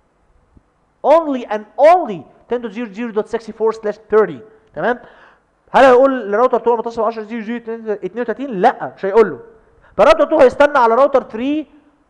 only and only عشرة دوت صفر صفر دوت اربعة وستين سلاش تلاتين. تمام. هل هيقول لراوتر اتنين متصل ب عشرة صفر صفر اتنين وتلاتين؟ لا مش هيقول له. فراوتر اتنين هيستنى على راوتر تلاتة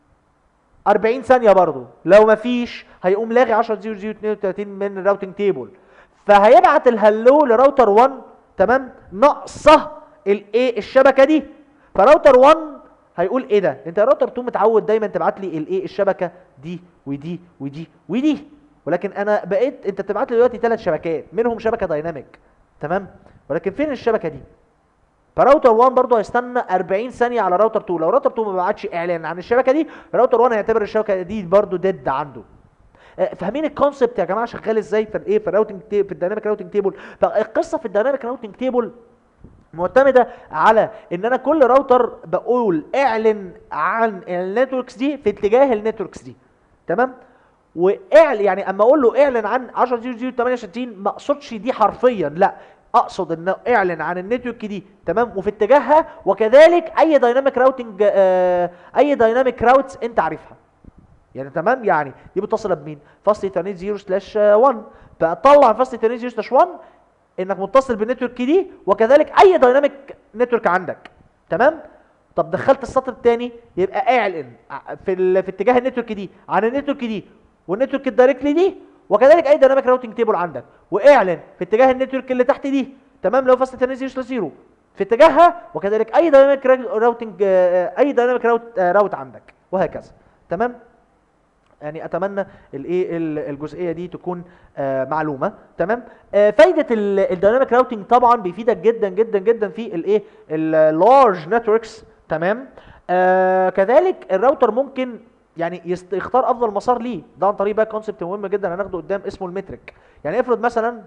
اربعين ثانيه برضه، لو مفيش هيقوم لاغي عشرة صفر صفر اتنين وتلاتين من الراوتنج تيبل، فهيبعت الهلو لراوتر واحد تمام ناقصه الايه الشبكه دي. فراوتر واحد هيقول ايه ده؟ انت يا راوتر اتنين متعود دايما تبعت لي الايه الشبكه دي ودي ودي ودي، ولكن انا بقيت انت بتبعت لي دلوقتي ثلاث شبكات منهم شبكه دايناميك. تمام. ولكن فين الشبكه دي؟ فراوتر واحد برضه هيستنى اربعين ثانيه على راوتر اتنين، لو راوتر اتنين ما بعتش اعلان عن الشبكه دي راوتر واحد هيعتبر الشبكه دي برضه ديد عنده. آه، فاهمين الكونسبت يا جماعه شغال ازاي في الايه في الراوتنج في الدايناميك راوتنج تيبل؟ فالقصه في الدايناميك راوتنج تيبل معتمده على ان انا كل راوتر بقول اعلن عن النتوركس دي في اتجاه النتوركس دي. تمام. واعلن يعني اما اقول له اعلن عن عشرة صفر صفر تمانية وستين ما اقصدش دي حرفيا، لا اقصد انه اعلن عن النتورك دي تمام وفي اتجاهها، وكذلك اي دايناميك راوتنج آه اي دايناميك راوتس انت عارفها. يعني تمام. يعني دي متصله بمين؟ فاست ايثرنت صفر سلاش واحد، فطلع فاست ايثرنت صفر سلاش واحد انك متصل بالنتورك دي وكذلك اي دايناميك نتورك عندك. تمام. طب دخلت السطر الثاني يبقى اعلن في ال... في اتجاه النتورك دي عن النتورك دي والنتورك الدايركتلي دي وكذلك اي دايناميك راوتنج تيبل عندك، واعلن في اتجاه النتورك اللي تحت دي تمام لو فاست ايثرنت صفر سلاش صفر في اتجاهها وكذلك اي دايناميك راوتنج اي دايناميك راوت راوت عندك وهكذا. تمام. يعني اتمنى الايه الجزئيه دي تكون آه معلومه. تمام. آه فايده الدايناميك راوتنج طبعا بيفيدك جدا جدا جدا في الايه اللارج نتوركس. تمام. آه كذلك الراوتر ممكن يعني يست- يختار افضل مسار ليه، ده عن طريق بقى كونسبت مهم جدا هناخده قدام اسمه المترك. يعني افرض مثلا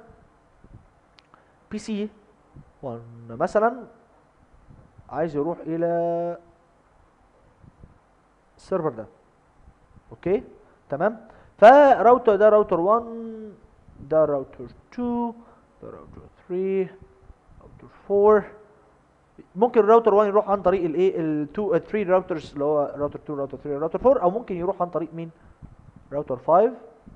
بي سي واحد مثلا عايز يروح الى السيرفر ده. اوكي. تمام. فراوتر ده راوتر واحد، ده راوتر اتنين، ده راوتر تلاتة، راوتر اربعة. ممكن الراوتر واحد يروح عن طريق الايه ال اتنين ال تلاتة راوترز اللي هو راوتر اتنين راوتر تلاتة راوتر اربعة، او ممكن يروح عن طريق مين؟ راوتر خمسة.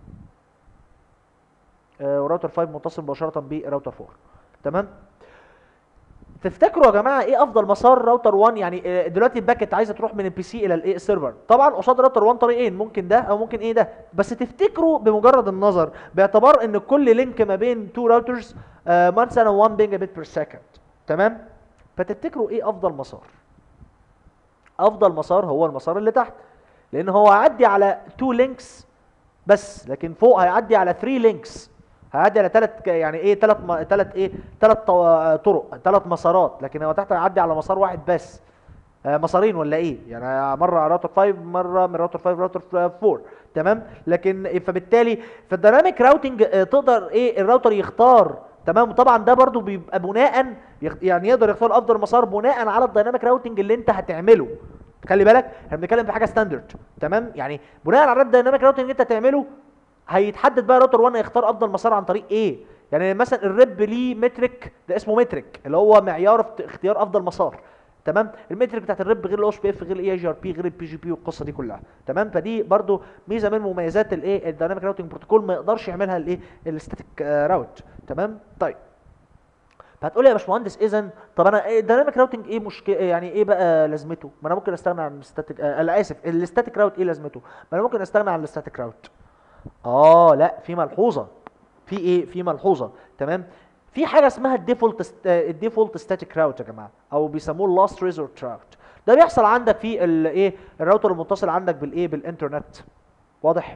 آه وراوتر خمسة متصل مباشره براوتر اربعة. تمام. تفتكروا يا جماعه ايه افضل مسار راوتر واحد؟ يعني آه، دلوقتي الباكت عايزه تروح من البي سي الى الايه السيرفر، طبعا قصاد راوتر واحد طريقين، ممكن ده او ممكن ايه ده، بس تفتكروا بمجرد النظر باعتبار ان كل لينك ما بين تو راوترز آه مثلا واحد بينج بت بير سكند. تمام. فتفتكروا ايه افضل مسار؟ افضل مسار هو المسار اللي تحت، لان هو عدي على تو لينكس بس، لكن فوق هيعدي على ثلاثة لينكس، هيعدي على ثلاث يعني ايه ثلاث ثلاث ايه ثلاث طرق، ثلاث مسارات، لكن هو تحت هيعدي على مسار واحد بس. آه، مسارين ولا ايه يعني، مره على راوتر خمسة، مره من راوتر خمسة راوتر أربعة، تمام. لكن فبالتالي في الديناميك راوتنج تقدر ايه الراوتر يختار، تمام. طبعا ده برضو بيبقى بناء يخ- يعني يقدر يختار افضل مسار بناء على الديناميك راوتنج اللي انت هتعمله. خلي بالك احنا بنتكلم في حاجه ستاندرد، تمام. يعني بناء على الديناميك راوتنج اللي انت هتعمله هيتحدد بقى راوتر واحد يختار افضل مسار عن طريق ايه. يعني مثلا الريب ليه مترك، ده اسمه مترك اللي هو معيار افت- اختيار افضل مسار، تمام. المترك بتاعت الريب غير الاو اس بي اف غير الاي جي ار بي غير البي جي بي والقصه دي كلها، تمام. فدي برضو ميزه من مميزات الايه الديناميك راوتنج بروتوكول، ما يقدرش يعملها الايه الستاتيك راوت، تمام. طيب فهتقول لي يا باشمهندس اذا طب انا إيه الديناميك راوتنج ايه مشكله، يعني ايه بقى لازمته؟ ما انا ممكن استغنى عن الستاتيك، آه انا اسف، الستاتيك راوت ايه لازمته؟ ما انا ممكن استغنى عن الستاتيك راوت. اه لا، في ملحوظه، في ايه في ملحوظه، تمام. في حاجه اسمها الديفولت الديفولت ستاتيك راوت يا جماعه، او بيسموه اللاست ريزورت راوت. ده بيحصل عندك في الايه الراوتر المتصل عندك بالايه بالانترنت، واضح؟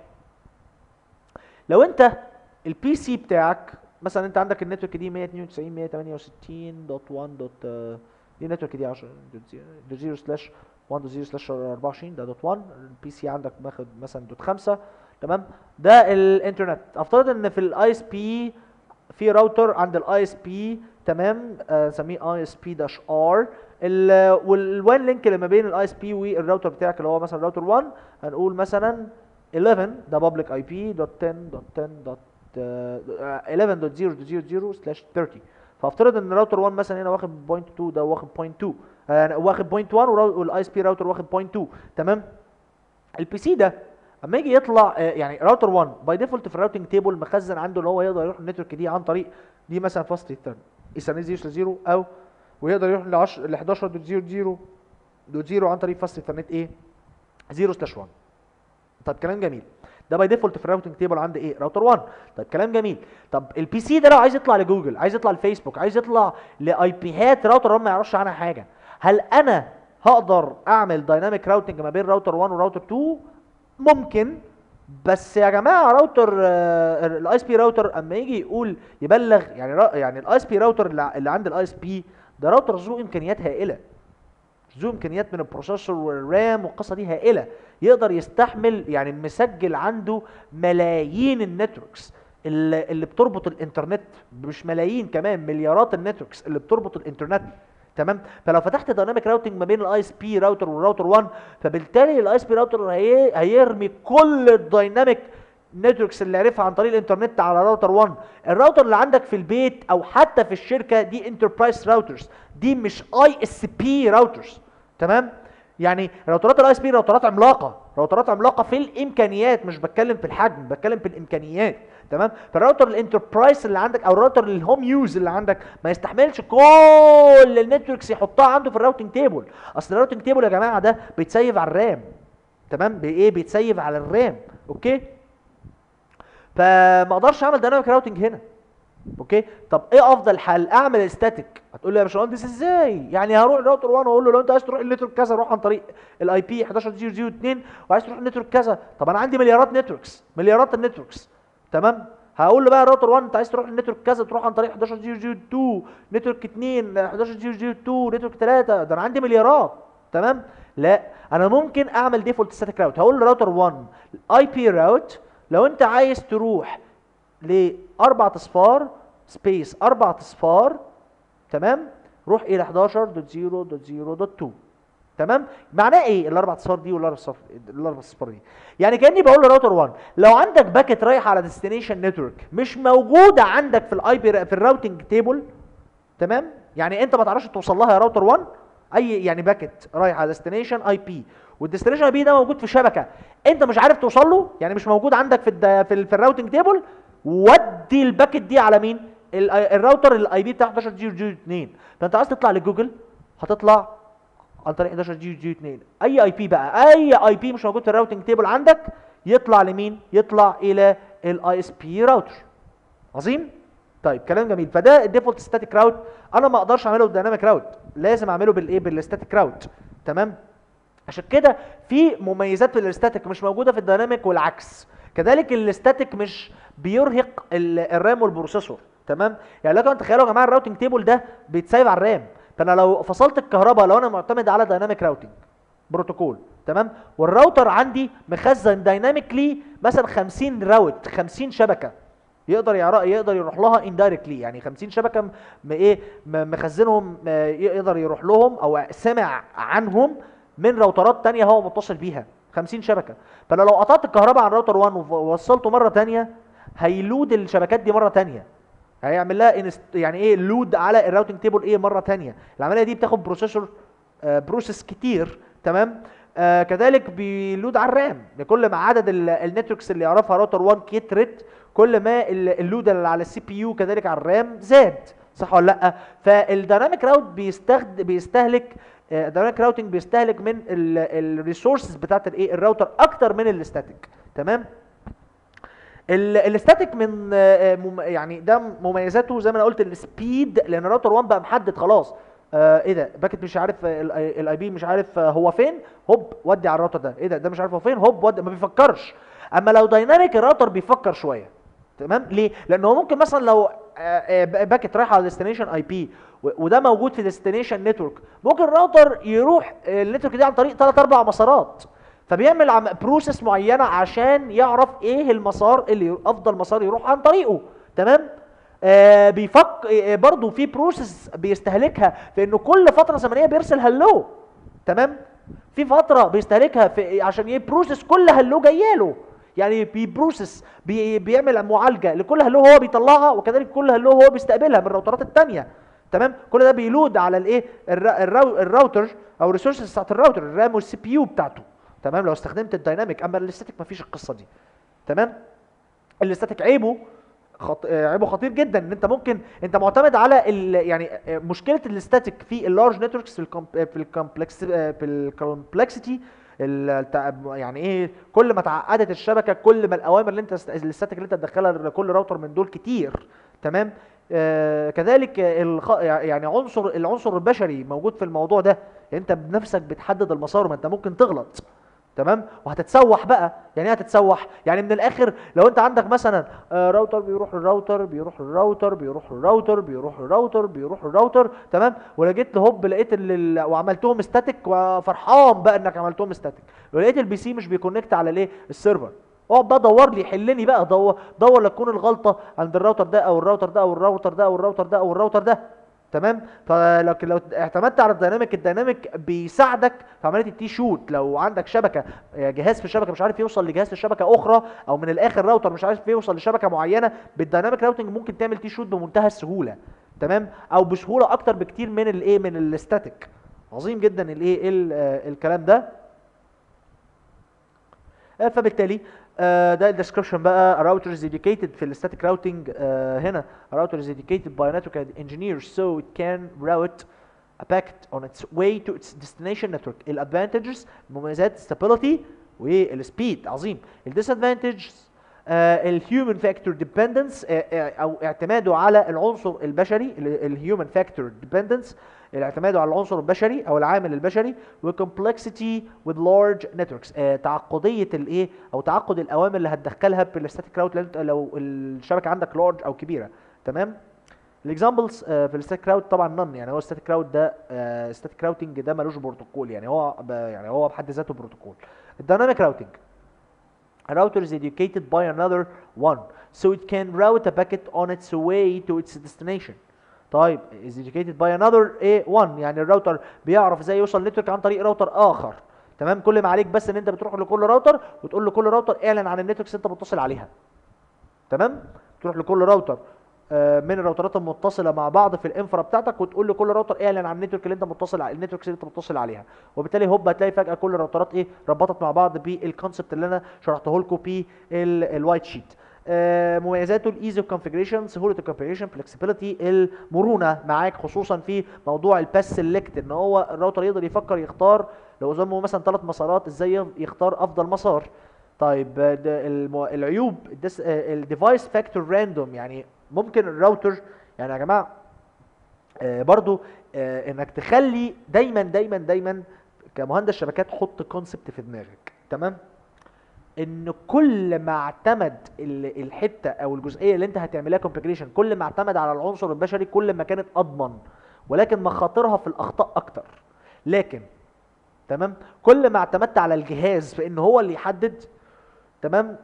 لو انت البي سي بتاعك مثلا انت عندك النتورك دي مية اتنين وتسعين مية تمانية وستين دوت واحد دوت آه، دي النتورك دي عشرة دوت صفر سلاش واحد دوت صفر سلاش اربعة وعشرين ده دوت واحد، البي سي عندك ماخد مثلا دوت خمسة، تمام. ده الانترنت. افترض ان في الاي اس بي في راوتر عند الاي اس بي، تمام، آه، نسميه اي اس بي داش ار، والوان لينك اللي ما بين الاي اس بي والراوتر بتاعك اللي هو مثلا راوتر واحد، هنقول مثلا حداشر ده بابليك اي بي دوت عشرة دوت عشرة دوت حداشر دوت صفر دوت صفر صفر سلاش تلاتين. فافترض ان راوتر واحد مثلا هنا واخد صفر فاصلة اتنين، ده واخد صفر فاصلة اتنين، آه، واخد صفر فاصلة واحد، والاي اس بي راوتر واخد صفر فاصلة اتنين، تمام. البي سي ده اما يجي يطلع آه، يعني راوتر واحد باي ديفولت في الراوتنج تيبل مخزن عنده اللي هو يقدر يروح النتورك دي عن طريق دي مثلا فاست ايثرنت صفر صفر او ويقدر يروح ل عشرة ل حداشر دوت صفر صفر دوت صفر عن طريق فاست ايثرنت ايه صفر سلاش واحد. طب كلام جميل، ده باي ديفولت في الراوتنج تيبل عند ايه راوتر واحد. طب كلام جميل، طب البي سي ده لو عايز يطلع لجوجل، عايز يطلع لفيسبوك، عايز يطلع لاي بيهات راوتر واحد ما يعرفش عنها حاجه، هل انا هقدر اعمل دايناميك راوتنج ما بين راوتر واحد وراوتر اتنين؟ ممكن. بس يا جماعه راوتر الاي اس بي راوتر اما يجي يقول يبلغ يعني را يعني الاي اس بي راوتر اللي اللي عند الاي اس بي ده راوتر ذو امكانيات هائله، ذو امكانيات من البروسيسور والرام والقصه دي هائله، يقدر يستحمل يعني مسجل عنده ملايين النتوركس اللي, اللي بتربط الانترنت، مش ملايين كمان مليارات النتوركس اللي بتربط الانترنت، تمام. فلو فتحت دايناميك راوتنج ما بين الاي اس بي راوتر والراوتر واحد، فبالتالي الاي اس بي راوتر هي هيرمي كل الدايناميك نتوركس اللي عرفها عن طريق الانترنت على راوتر واحد. الراوتر اللي عندك في البيت او حتى في الشركه دي انتربرايز راوترز، دي مش اي اس بي راوترز، تمام. يعني راوترات الاي اس بي راوترات عملاقه، راوترات عملاقه في الامكانيات، مش بتكلم في الحجم، بتكلم في الامكانيات، تمام. فالراوتر الانتربرايز اللي عندك او الراوتر الهوم يوز اللي عندك ما يستحملش كل النتوركس يحطها عنده في الراوتنج تيبل. اصل الراوتنج تيبل يا جماعه ده بيتسيف على الرام، تمام، بايه بيتسيف على الرام، اوكي. فما اقدرش اعمل دايناميك راوتنج هنا، اوكي. طب ايه افضل حل؟ اعمل ستاتيك. هتقول لي يا باشمهندس ازاي؟ يعني هروح الراوتر واحد واقول له لو انت عايز تروح النتورك كذا روح عن طريق الاي بي حداشر صفر صفر اتنين، وعايز تروح النتورك كذا، طب انا عندي مليارات نتوركس، مليارات النتوركس، تمام. هقول له بقى الراوتر واحد انت عايز تروح النتورك كذا تروح عن طريق حداشر صفر صفر اتنين، نتورك اتنين حداشر صفر صفر اتنين، نتورك تلاتة، ده انا عندي مليارات، تمام. لا، انا ممكن اعمل ديفولت ستاتيك راوت. هقول للراوتر واحد اي بي راوت لو انت عايز تروح لاربع اصفار سبيس اربع اصفار، تمام، روح الى حداشر دوت صفر دوت صفر دوت اتنين، تمام. معناه ايه الاربع اصفار دي والاربع اصفار الاربع اصفار دي؟ يعني كاني بقول لراوتر واحد لو عندك باكت رايحه على ديستنيشن نتورك مش موجوده عندك في الاي بي في الراوتنج تيبل، تمام، يعني انت ما تعرفش توصل لها يا راوتر واحد، اي يعني باكت رايح على ديستنيشن اي بي والديستنيشن اي بي ده موجود في شبكه انت مش عارف توصل له، يعني مش موجود عندك في الد... في, ال... في الراوتنج تيبل، ودي الباكت دي على مين؟ ال... الراوتر الاي بي بتاع حداشر صفر صفر اتنين. فانت عايز تطلع لجوجل هتطلع عن طريق حداشر صفر صفر اتنين، اي اي بي بقى، اي اي بي مش موجود في الراوتنج تيبل عندك يطلع لمين؟ يطلع الى الاي اس بي راوتر. عظيم. طيب كلام جميل. فده الديفولت ستاتيك راوت، انا ما اقدرش اعمله بالديناميك راوت، لازم اعمله بالايه؟ بالستاتيك راوت، تمام. عشان كده في مميزات في الستاتيك مش موجوده في الديناميك والعكس. كذلك الاستاتيك مش بيرهق ال- الرام والبروسيسور. تمام، يعني لكم تخيلوا يا جماعه الراوتنج تيبل ده بيتسايب على الرام، فانا لو فصلت الكهرباء، لو انا معتمد على دايناميك راوتنج بروتوكول، تمام، والراوتر عندي مخزن دايناميكلي مثلا خمسين راوت، خمسين شبكه يقدر يعرق يقدر يروح لها اندايركتلي، يعني خمسين شبكه م م- ايه م- مخزنهم، م- يقدر يروح لهم او سمع عنهم من راوترات تانية هو متصل بيها، خمسين شبكه. فانا لو قطعت الكهرباء عن راوتر واحد ووصلته مره تانية، هيلود الشبكات دي مره تانية، هيعمل لها انست يعني ايه لود على الراوتنج تيبل ايه مره تانية. العمليه دي بتاخد بروسيسور آه بروسيس كتير. تمام، آه كذلك بيلود على الرام، كل ما عدد النتوركس اللي يعرفها راوتر واحد كترت، كل ما ال- اللود اللي على السي بي يو كذلك على الرام زاد، صح ولا لا؟ فالديناميك راوت بيستخد بيستهلك الديناميك راوتنج بيستهلك من الريسورسز بتاعت الايه الراوتر اكتر من الاستاتيك. تمام، الاستاتيك من آه، مم- يعني ده مميزاته زي ما انا قلت السبيد، لان الراوتر واحد بقى محدد خلاص، آه ايه ده باكت مش عارف الاي بي مش عارف آه، هو فين، هوب ودي على الراوتر ده، ايه ده ده مش عارف هو فين، هوب ودي، ما بيفكرش. اما لو دايناميك الراوتر بيفكر شويه. تمام، ليه؟ لان هو ممكن مثلا لو آه، آه، باكت رايح على ديستنيشن اي بي وده موجود في ديستنيشن نتورك، ممكن الراوتر يروح آه، النتورك دي عن طريق ثلاث اربع مسارات، فبيعمل عم بروسيس معينه عشان يعرف ايه المسار اللي افضل مسار يروح عن طريقه. تمام، آه بيفك آه برضو في بروسيس بيستهلكها في انه كل فتره زمنيه بيرسل هلو. تمام، في فتره بيستهلكها في عشان يبروسس كل هلو جايه له، يعني بيبروسس بي بيعمل معالجه لكل هلو هو بيطلعها، وكذلك كل هلو هو بيستقبلها من الراوترات الثانيه. تمام، كل ده بيلود على الايه الرا- الراو- الراوتر او الريسورسز بتاعت الراوتر، الرام والسي بي يو بتاعته. تمام، لو استخدمت الدايناميك. اما الاستاتيك مفيش القصه دي. تمام، الاستاتيك عيبه خط... آه، عيبه خطير جدا، ان انت ممكن انت معتمد على ال... يعني آه، مشكله الاستاتيك في اللارج نتوركس في الكم... آه، في الكومبلكس آه، في الكومبلكسيتي التع... يعني ايه، كل ما تعقدت الشبكه كل ما الاوامر اللي انت است- الاستاتيك اللي انت تدخلها لكل راوتر من دول كتير. تمام، آه كذلك آه، الخ... يعني عنصر العنصر البشري موجود في الموضوع ده، انت بنفسك بتحدد المسار، ما انت ممكن تغلط. تمام، وهتتسوح بقى. يعني ايه هتتسوح؟ يعني من الاخر لو انت عندك مثلا آه، راوتر بيروح للراوتر بيروح للراوتر بيروح للراوتر بيروح للراوتر بيروح للراوتر، تمام، ولقيت له هوب لقيت ال- ال- وعملتهم ستاتيك وفرحان بقى انك عملتهم ستاتيك، ولقيت البي سي مش بيكونكت على الايه السيرفر، اقعد بقى دور لي حلني بقى، دور دور لا تكون الغلطه عند الراوتر ده او الراوتر ده او الراوتر ده او الراوتر ده او الراوتر ده. تمام، فلكن لو اعتمدت على الديناميك، الديناميك بيساعدك في عمليه التي شوت. لو عندك شبكه جهاز في الشبكه مش عارف يوصل لجهاز في الشبكه اخرى، او من الاخر راوتر مش عارف يوصل لشبكه معينه، بالديناميك راوتنج ممكن تعمل تي شوت بمنتهى السهوله. تمام، او بسهوله اكتر بكتير من الايه من الاستاتيك. عظيم جدا الايه ال- آه، الكلام ده. آه، فبالتالي آه، ده الديسكربشن بقى. راوتر is dedicated في الستاتيك راوتنج هنا راوتر is dedicated by a network engineer so it can route a packet on its way to its destination network. الادفانتجز المميزات stability والسبيد. عظيم. الديسادفانتجز الهيومن فاكتور ديبندنس او اعتماده على العنصر البشري، الهيومن فاكتور ديبندنس الاعتماد على العنصر البشري او العامل البشري، وكومبلكسيتي with large networks آه تعقديه الايه او تعقد الاوامر اللي هتدخلها في الستاتيك راوت لو الشبكه عندك لارج او كبيره. تمام، الاكزامبلز آه في الستاتيك راوت طبعا نون، يعني هو الستاتيك راوت ده آه ستاتيك راوتنج ده ملوش بروتوكول، يعني هو يعني هو بحد ذاته بروتوكول. الديناميك راوتنج a router is educated by another one so it can route a packet on its way to its destination. طيب is educated by another a one، يعني الراوتر بيعرف ازاي يوصل نتورك عن طريق راوتر اخر. تمام، كل ما عليك بس ان انت بتروح لكل راوتر وتقول لكل راوتر اعلن عن النتوركس انت متصل عليها. تمام، تروح لكل راوتر آه، من الراوترات المتصله مع بعض في الانفرا بتاعتك وتقول لكل راوتر اعلن عن النتورك اللي انت متصل على النتوركس اللي انت متصل عليها، وبالتالي هوب هتلاقي فجاه كل الراوترات ايه ربطت مع بعض بالكونسبت اللي انا شرحته لكم في الوايت شيت. آه، مميزاته الايزي كونفيجريشن، سهوله الكونفيجريشن، فلكسبيليتي، المرونه معاك خصوصا في موضوع الباس سيلكت، ان هو الراوتر يقدر يفكر يختار لو قدامه مثلا ثلاث مسارات ازاي يختار افضل مسار. طيب ده المو... العيوب الديفايس فاكتور راندوم، يعني ممكن الراوتر يعني يا جماعه آه برضو آه انك تخلي دايما دايما دايما كمهندس شبكات حط كونسبت في دماغك. تمام، ان كل ما اعتمد ال- الحته او الجزئيه اللي انت هتعملها كونفيجريشن، كل ما اعتمد على العنصر البشري كل ما كانت اضمن، ولكن مخاطرها في الاخطاء اكتر. لكن تمام كل ما اعتمدت على الجهاز في ان هو اللي يحدد، تمام،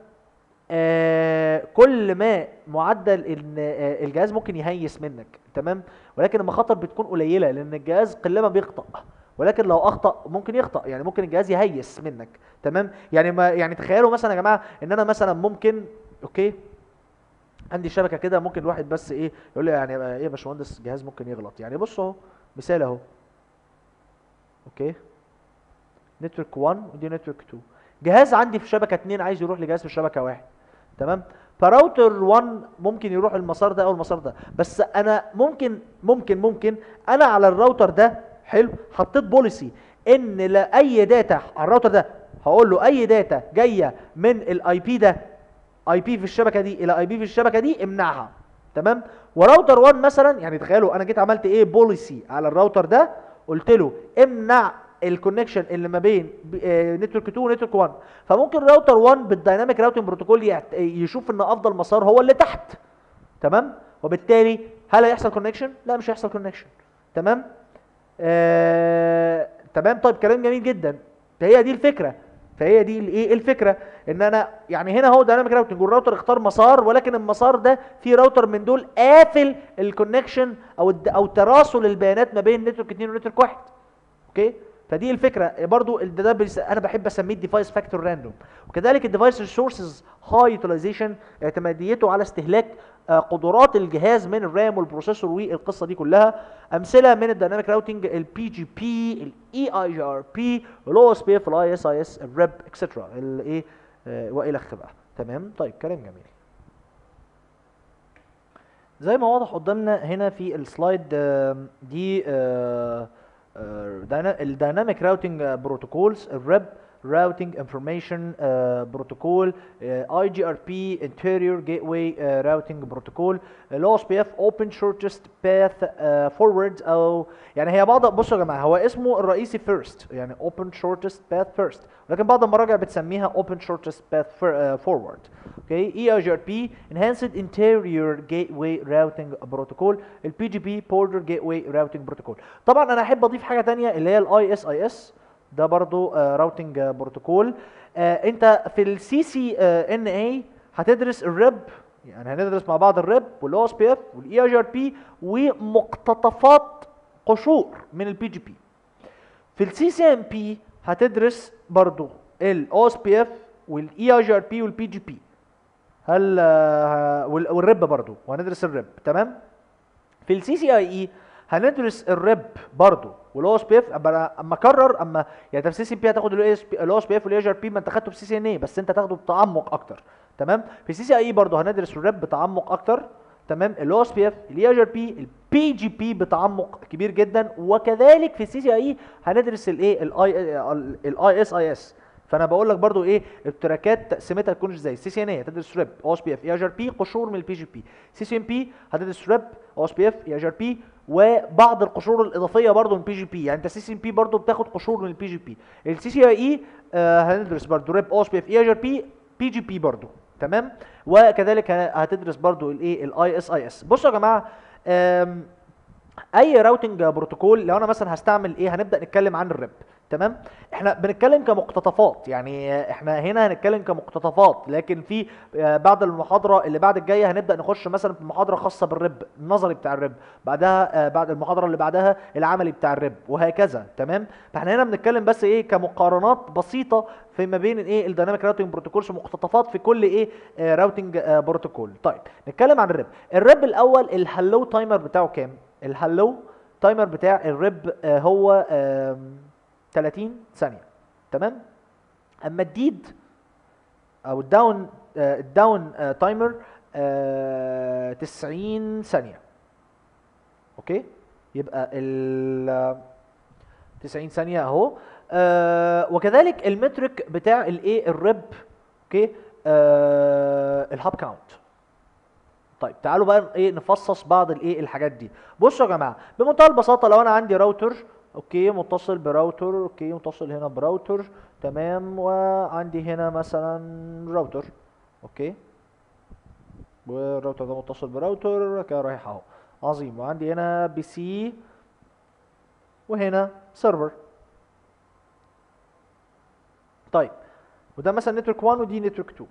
آه كل ما معدل ان آه الجهاز ممكن يهيس منك، تمام، ولكن المخاطر بتكون قليله لان الجهاز قلما بيخطأ، ولكن لو اخطأ ممكن يخطأ، يعني ممكن الجهاز يهيس منك، تمام. يعني ما يعني تخيلوا مثلا يا جماعه ان انا مثلا ممكن، اوكي، عندي شبكه كده، ممكن الواحد بس ايه يقول لي يعني ايه يا باشمهندس جهاز ممكن يغلط، يعني بص اهو مثال اهو، اوكي، نتورك واحد ودي نتورك اتنين، جهاز عندي في شبكه اتنين عايز يروح لجهاز في شبكه واحد، تمام، فراوتر واحد ممكن يروح المسار ده او المسار ده، بس انا ممكن ممكن ممكن انا على الراوتر ده، حلو، حطيت بوليسي ان لا اي داتا على الراوتر ده، هقول له اي داتا جايه من الاي بي ده، اي بي في الشبكه دي الى اي بي في الشبكه دي امنعها، تمام. وراوتر واحد مثلا، يعني تخيلوا انا جيت عملت ايه بوليسي على الراوتر ده، قلت له امنع الكونكشن اللي ما بين نتورك اتنين ونتورك واحد، فممكن راوتر واحد بالدايناميك راوتنج بروتوكول يعت- يشوف ان افضل مسار هو اللي تحت، تمام، وبالتالي هل هيحصل كونكشن؟ لا مش هيحصل كونكشن، تمام. آه، تمام. طيب كلام جميل جدا، فهي دي الفكره، فهي دي الايه الفكره، ان انا يعني هنا هو دايناميك راوتنج والراوتر اختار مسار، ولكن المسار ده في راوتر من دول قافل الكونكشن او الد- او تراسل البيانات ما بين نتورك اتنين ونتورك واحد، اوكي. فدي الفكره برضو، ال- ده بيس- انا بحب اسميه الديفايس فاكتور راندوم. وكذلك الديفايس ريسورسز هاي يوتيلايزيشن، اعتماديته على استهلاك آه، قدرات الجهاز من الرام والبروسيسور والقصه دي كلها. امثله من الديناميك راوتنج البي جي بي، الاي اي جي ار بي، الاو اس بي اف، الاي اس اي اس، الريب اكسترا، الايه والى اخره بقى، تمام. طيب كلام جميل. زي ما واضح قدامنا هنا في السلايد، آم، دي الدايناميك راوتنج بروتوكولز، الريب راوتنج انفورميشن بروتوكول، اي جي ار بي انتيريور جيت واي راوتنج بروتوكول، الاو اس بي اف اوبن شورتست باث فورورد، او يعني هي بعض، بصوا يا جماعه هو اسمه الرئيسي فيرست، يعني اوبن شورتست باث فيرست، ولكن بعض المراجع بتسميها اوبن شورتست باث فورورد، اوكي. اي اي جي ار بي enhanced interior gateway routing protocol، البي جي بي border gateway routing protocol. طبعا انا احب اضيف حاجه تانية اللي هي الاي اس اي اس، ده برضو راوتنج بروتوكول. انت في السي سي ان اي هتدرس الريب، يعني هندرس مع بعض الريب والاو اس بي اف والاي اي جي ار بي ومقتطفات قشور من البي جي بي. في السي سي ام بي هتدرس برضو الاو اس بي اف والاي اي جي ار بي والبي جي بي، هل آه، وال- والرب برضو، وهندرس الرب، تمام. في السي سي اي اي هندرس الرب برضو والاو اس بي اف، اما اما اكرر، اما يعني في السي سي بي هتاخد الاو اس بي اف والاي جي ار بي، ما انت خدته في السي سي ان اي، بس انت تاخده بتعمق اكتر، تمام. في السي سي اي اي برضو هندرس الرب بتعمق اكتر، تمام، الاو اس بي اف، الاي جي ار بي، البي جي بي بتعمق كبير جدا، وكذلك في السي سي اي هندرس الايه الاي الاي اس اي اس. فانا بقول لك برضو ايه التراكات تقسيمتها تكون ازاي. سي سي ان اي هتدرس ريب، او اس بي اف، اي جي ار بي، قشور من البي جي بي. سي سي ام بي هتدرس ريب، او اس بي اف، اي جي ار بي، وبعض القشور الاضافيه برضو من البي جي بي، يعني انت سي سي ام بي برضو بتاخد قشور من البي جي بي. السي سي اي اي هندرس برضو ريب، او اس بي اف، اي جي ار بي، بي جي بي برضو، تمام. وكذلك هتدرس برضو الايه الاي اس اي اس. بصوا يا جماعه، آم، اي راوتنج بروتوكول لو انا مثلا هستعمل ايه، هنبدا نتكلم عن الريب، تمام. احنا بنتكلم كمقتطفات، يعني احنا هنا هنتكلم كمقتطفات، لكن في آه، بعد المحاضره اللي بعد الجايه هنبدا نخش مثلا في محاضره خاصه بالريب، النظري بتاع الريب، بعدها آه، بعد المحاضره اللي بعدها العملي بتاع الريب، وهكذا، تمام. فاحنا هنا بنتكلم بس ايه كمقارنات بسيطه فيما بين الايه الديناميك راوتنج بروتوكولز ومقتطفات في كل ايه آه، راوتنج آه، بروتوكول. طيب نتكلم عن الريب. الريب الاول الهلو تايمر بتاعه كام؟ الهلو تايمر بتاع الريب آه، هو آم، تلاتين ثانيه، تمام. اما الديد او الداون آه، الداون آه، تايمر آه، تسعين ثانيه، اوكي. يبقى ال تسعين ثانيه اهو. آه، وكذلك المترك بتاع الايه الريب، اوكي، آه، الهاب كاونت. طيب تعالوا بقى ايه نفصص بعض الايه الحاجات دي. بصوا يا جماعه بمنتهى البساطه، لو انا عندي راوتر اوكي متصل براوتر، اوكي متصل هنا براوتر تمام، وعندي هنا مثلا راوتر اوكي، والراوتر ده متصل براوتر كده رايح اهو عظيم، وعندي هنا بي سي وهنا سيرفر. طيب وده مثلا نتورك واحد ودي نتورك اتنين.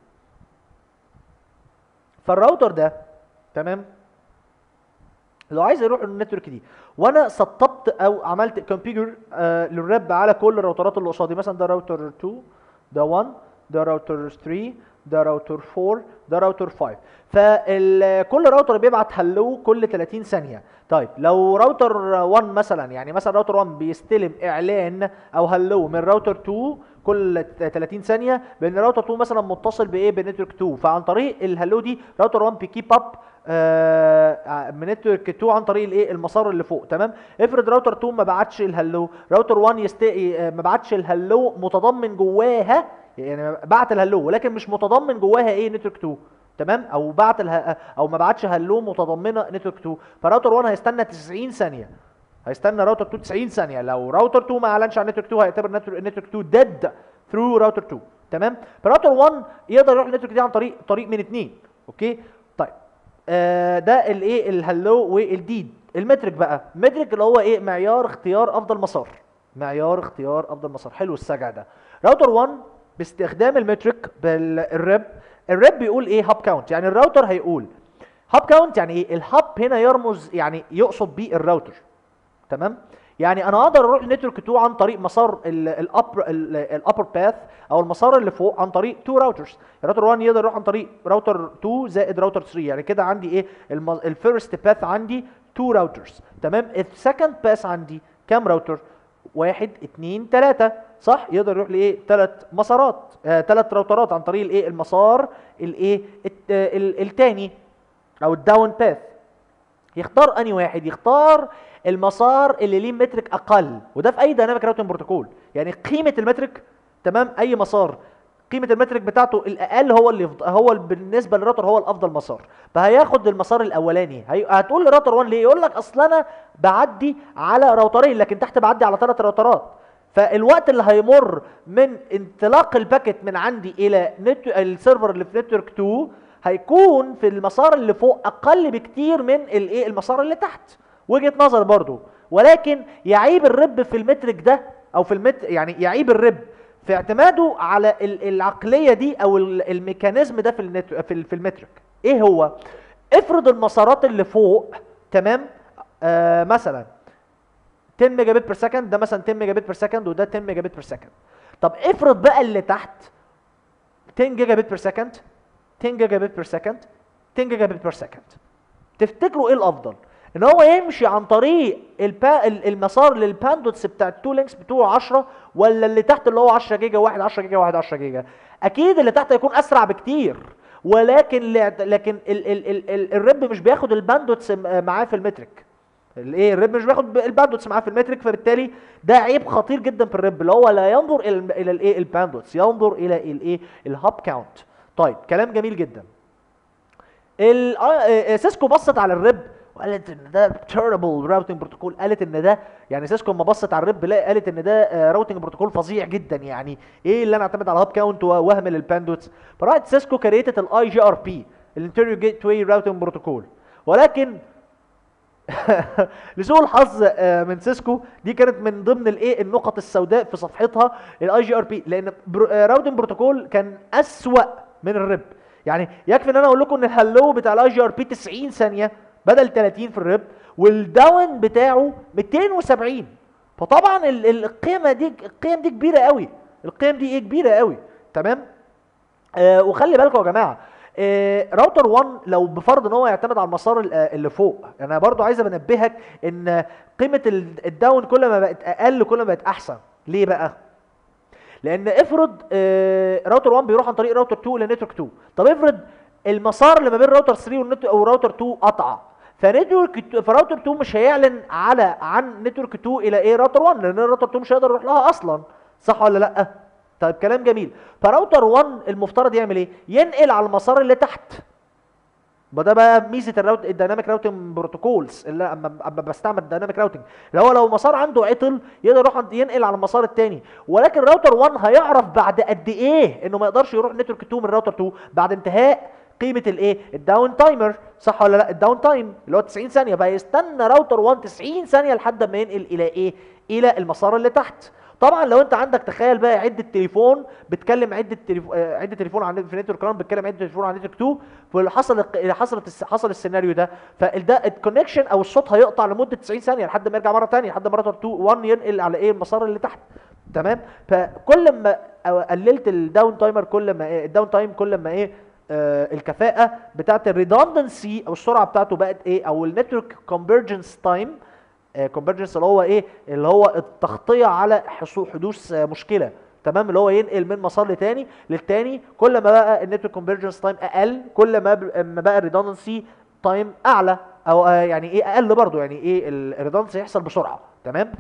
فالراوتر ده تمام لو عايز يروح النتورك دي، وانا سطبت او عملت كونفيجر آه للرب على كل الراوترات اللي قصادي، مثلا ده راوتر اتنين، ده واحد، ده راوتر تلاتة، ده راوتر اربعة، ده راوتر خمسة، فكل راوتر بيبعت هلو كل تلاتين ثانيه. طيب لو راوتر واحد مثلا، يعني مثلا راوتر واحد بيستلم اعلان او هلو من راوتر اتنين كل تلاتين ثانيه، بان راوتر اتنين مثلا متصل بايه بنتورك اتنين، فعن طريق الهلو دي راوتر واحد بيكيب اب آه من نتورك اتنين عن طريق الايه المسار اللي فوق تمام. افرض راوتر اتنين ما بعتش الهلو، راوتر واحد يستقي ما بعتش الهلو متضمن جواها، يعني بعت الهلو ولكن مش متضمن جواها ايه نتورك اتنين تمام، او بعت اله... او ما بعتش هلو متضمنه نتورك اتنين، فراوتر واحد هيستنى تسعين ثانيه، هيستنى راوتر اتنين تسعين ثانيه. لو راوتر اتنين ما اعلنش عن نتورك اتنين هيعتبر نتورك اتنين ديد ثرو راوتر اتنين تمام. فراوتر واحد يقدر يروح النتورك دي عن طريق طريق من اتنين اوكي. طيب آه ده الايه الهلو والديد. المترك بقى، مترك اللي هو ايه معيار اختيار افضل مسار، معيار اختيار افضل مسار. حلو السجع ده. راوتر واحد باستخدام المترك بالرب، الرب بيقول ايه هاب كاونت، يعني الراوتر هيقول هاب كاونت. يعني ايه الهاب هنا؟ يرمز يعني يقصد بيه الراوتر تمام. يعني انا اقدر اروح لنتورك اتنين عن طريق مسار الابر الابر باث او المسار اللي فوق عن طريق اتنين راوترز. الراوتر واحد يقدر يروح عن طريق راوتر اتنين زائد راوتر تلاتة، يعني كده عندي ايه الفيرست باث عندي اتنين راوترز تمام. السكند باث عندي كام راوتر؟ واحد اتنين تلاتة صح، يقدر يروح لايه ثلاث مسارات ثلاث آه راوترات عن طريق الايه المسار الايه الثاني او الداون باث. يختار انهي واحد؟ يختار المسار اللي ليه مترك اقل، وده في اي دايناميك راوتنج بروتوكول. يعني قيمه المترك تمام، اي مسار قيمه المترك بتاعته الاقل هو اللي هو بالنسبه للراوتر هو الافضل مسار، فهياخد المسار الاولاني. هي... هتقول لراوتر واحد ليه؟ يقول لك اصل انا بعدي على راوترين لكن تحت بعدي على ثلاث راوترات، فالوقت اللي هيمر من انطلاق الباكت من عندي الى نت... السيرفر اللي في نتورك اتنين هيكون في المسار اللي فوق اقل بكتير من الايه المسار اللي تحت. وجهة نظر برضو، ولكن يعيب الرب في المترك ده او في المت يعني يعيب الرب في اعتماده على العقليه دي او الميكانيزم ده في النت... في المترك. ايه هو؟ افرض المسارات اللي فوق تمام آه مثلا عشرة ميجا بت بير سكند، ده مثلا عشرة ميجا بت بير سكند وده عشرة ميجا بت بير سكند. طب افرض بقى اللي تحت عشرة جيجا بت بير سكند، عشرة جيجا بت بير سكند، عشرة جيجا بت بير سكند. تفتكروا ايه الافضل؟ ان هو يمشي عن طريق البا... المسار للباندوتس بتاع التو لينكس بتوعه عشرة، ولا اللي تحت اللي هو عشرة جيجا واحد عشرة جيجا واحد عشرة جيجا؟ اكيد اللي تحت هيكون اسرع بكتير، ولكن لكن ال... ال... ال... ال... الرب مش بياخد الباندوتس معاه في المترك. الايه الرب مش بياخد الباندوتس معاه في المترك، فبالتالي ده عيب خطير جدا في الرب اللي هو لا ينظر الى الى الايه الباندوتس، ينظر الى الايه الهاب كاونت. طيب كلام جميل جدا. سيسكو بصت على الرب وقالت ان ده تيربل راوتنج بروتوكول، قالت ان ده يعني سيسكو لما بصت على الرب قالت ان ده راوتنج بروتوكول فظيع جدا، يعني ايه اللي انا اعتمد على هاب كاونت واهمل الباندوتس؟ فراحت سيسكو كريتت الاي جي ار بي الانتريو جيت واي راوتنج بروتوكول. ولكن لسوء الحظ من سيسكو دي كانت من ضمن الايه النقط السوداء في صفحتها الاي جي ار بي، لان راوتنج بروتوكول كان اسوأ من الرب. يعني يكفي ان انا اقول لكم ان الهلو بتاع الاي جي ار بي تسعين ثانيه بدل تلاتين في الرب، والداون بتاعه ميتين وسبعين. فطبعا القيمه دي القيم دي كبيره قوي، القيم دي ايه كبيره قوي تمام. آه وخلي بالكم يا جماعه آه راوتر واحد لو بفرض ان هو يعتمد على المسار اللي فوق، انا برضو عايز بنبهك ان قيمه الداون كل ما بقت اقل كل ما بقت احسن. ليه بقى؟ لان افرض آه راوتر واحد بيروح عن طريق راوتر اتنين لنتورك اتنين، طب افرض المسار اللي ما بين راوتر تلاتة والنت او راوتر اتنين قطع، فنتورك فراوتر اتنين مش هيعلن على عن نتورك اتنين الى ايه راوتر واحد، لان راوتر اتنين مش هيقدر يروح لها اصلا، صح ولا لا؟ طيب كلام جميل. فراوتر واحد المفترض يعمل ايه؟ ينقل على المسار اللي تحت ده بقى ميزه الراوت الدايناميك راوتنج بروتوكولز، اللي اما اما بستعمل الدايناميك راوتنج اللي هو لو مسار عنده عطل يقدر يروح عند- ينقل على المسار الثاني. ولكن راوتر واحد هيعرف بعد قد ايه انه ما يقدرش يروح نتورك اتنين من راوتر اتنين بعد انتهاء قيمه الايه الداون تايمر، صح ولا لا؟ الداون تايم اللي هو تسعين ثانيه، بقى يستنى راوتر واحد تسعين ثانيه لحد ما ينقل الى ايه، الى المسار اللي تحت. طبعا لو انت عندك تخيل بقى عده تليفون بتكلم عده تليفون عده تليفون عن في نتورك واحد بتكلم عده تليفون عن نتورك اتنين، فحصل حصلت الس- حصل السيناريو ده، فده الكونكشن او الصوت هيقطع لمده تسعين ثانيه لحد ما يرجع مره ثانيه، لحد ما راوتر اتنين واحد ينقل على ايه المسار اللي تحت. تمام. فكل ما قللت الداون تايمر كل ما ايه الداون تايم كل ما ايه آه الكفاءه بتاعت الريدندنسي او السرعه بتاعته بقت ايه، او النتورك كونفرجنس تايم. كونفرجنس اللي هو ايه، اللي هو التغطيه على حصول حدوث آه، مشكله. تمام. اللي هو ينقل من مسار لتاني للتاني، كل ما بقى النتورك كونفرجنس تايم اقل كل ما ب- ما بقى الريدندنسي تايم اعلى، او آه، يعني ايه اقل برضو، يعني ايه الريدندنسي يحصل بسرعه. تمام.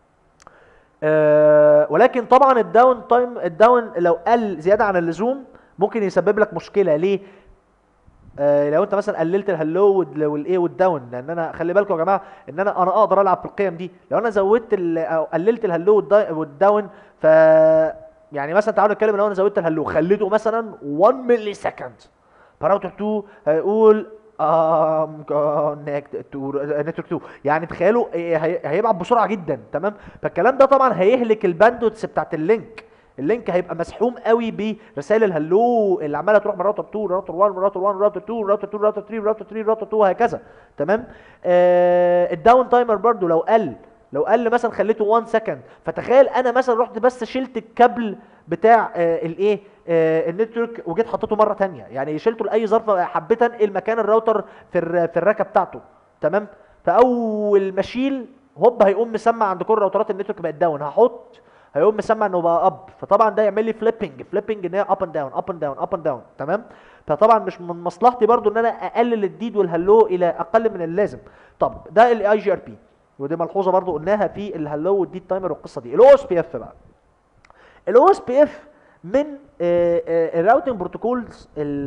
آه ولكن طبعا الداون تايم الداون لو قل زياده عن اللزوم ممكن يسبب لك مشكله. ليه؟ آه لو انت مثلا قللت الهلو وال- والايه والداون، لان انا خلي بالكم يا جماعه ان انا انا اقدر العب بالقيم دي. لو انا زودت ال- او قللت الهلو والدا- والداون، ف يعني مثلا تعالوا نتكلم لو انا زودت الهلو خليته مثلا واحد ملي سكند، فراوتر اتنين هيقول ام كونكت تو نتورك اتنين، يعني تخيلوا إيه، هي- هيبعت بسرعه جدا. تمام. فالكلام ده طبعا هيهلك الباندوتس بتاعت اللينك. اللينك هيبقى مسحوم قوي برسائل الهلو اللي عماله تروح من راوتر اتنين راوتر واحد راوتر واحد راوتر اتنين راوتر اتنين راوتر تلاتة راوتر تلاتة راوتر اتنين وهكذا. تمام. آه الداون تايمر برضو لو قل لو قل مثلا خليته واحد سكند، فتخيل انا مثلا رحت بس شلت الكابل بتاع آه الايه آه النتورك وجيت حطيته مره تانية، يعني شلته لاي ظرف حبيت انقل مكان الراوتر في الر- في الركه بتاعته. تمام. فاول ما اشيل هوب هيقوم مسمع عند كل راوترات النتورك بقت داون، هحط هيقوم مسمع انه بقى اب، فطبعا ده يعمل لي فليبنج فليبنج ان هي اب اند داون اب اند داون اب اند داون. تمام. فطبعا مش من مصلحتي برضو ان انا اقلل الديد والهلو الى اقل من اللازم. طب ده الاي جي ار بي، ودي ملحوظه برضو قلناها في الهلو والديد تايمر والقصه دي. الاو اس بي اف بقى، الاو اس بي اف من الراوتنج بروتوكولز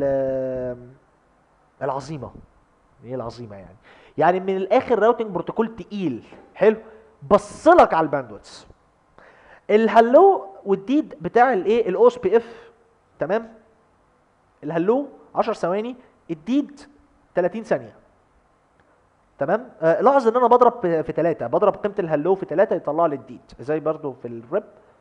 العظيمه. ايه العظيمه يعني؟ يعني من الاخر راوتنج بروتوكول تقيل حلو، بصلك على الباندويتس. الهلو والديد بتاع الايه الاو اس بي اف. تمام. الهلو عشر ثواني، الديد تلاتين ثانيه. تمام. آه لاحظ ان انا بضرب في في ثلاثة، بضرب قيمه الهلو في ثلاثة يطلع لي الديد، زي برضو في الريب.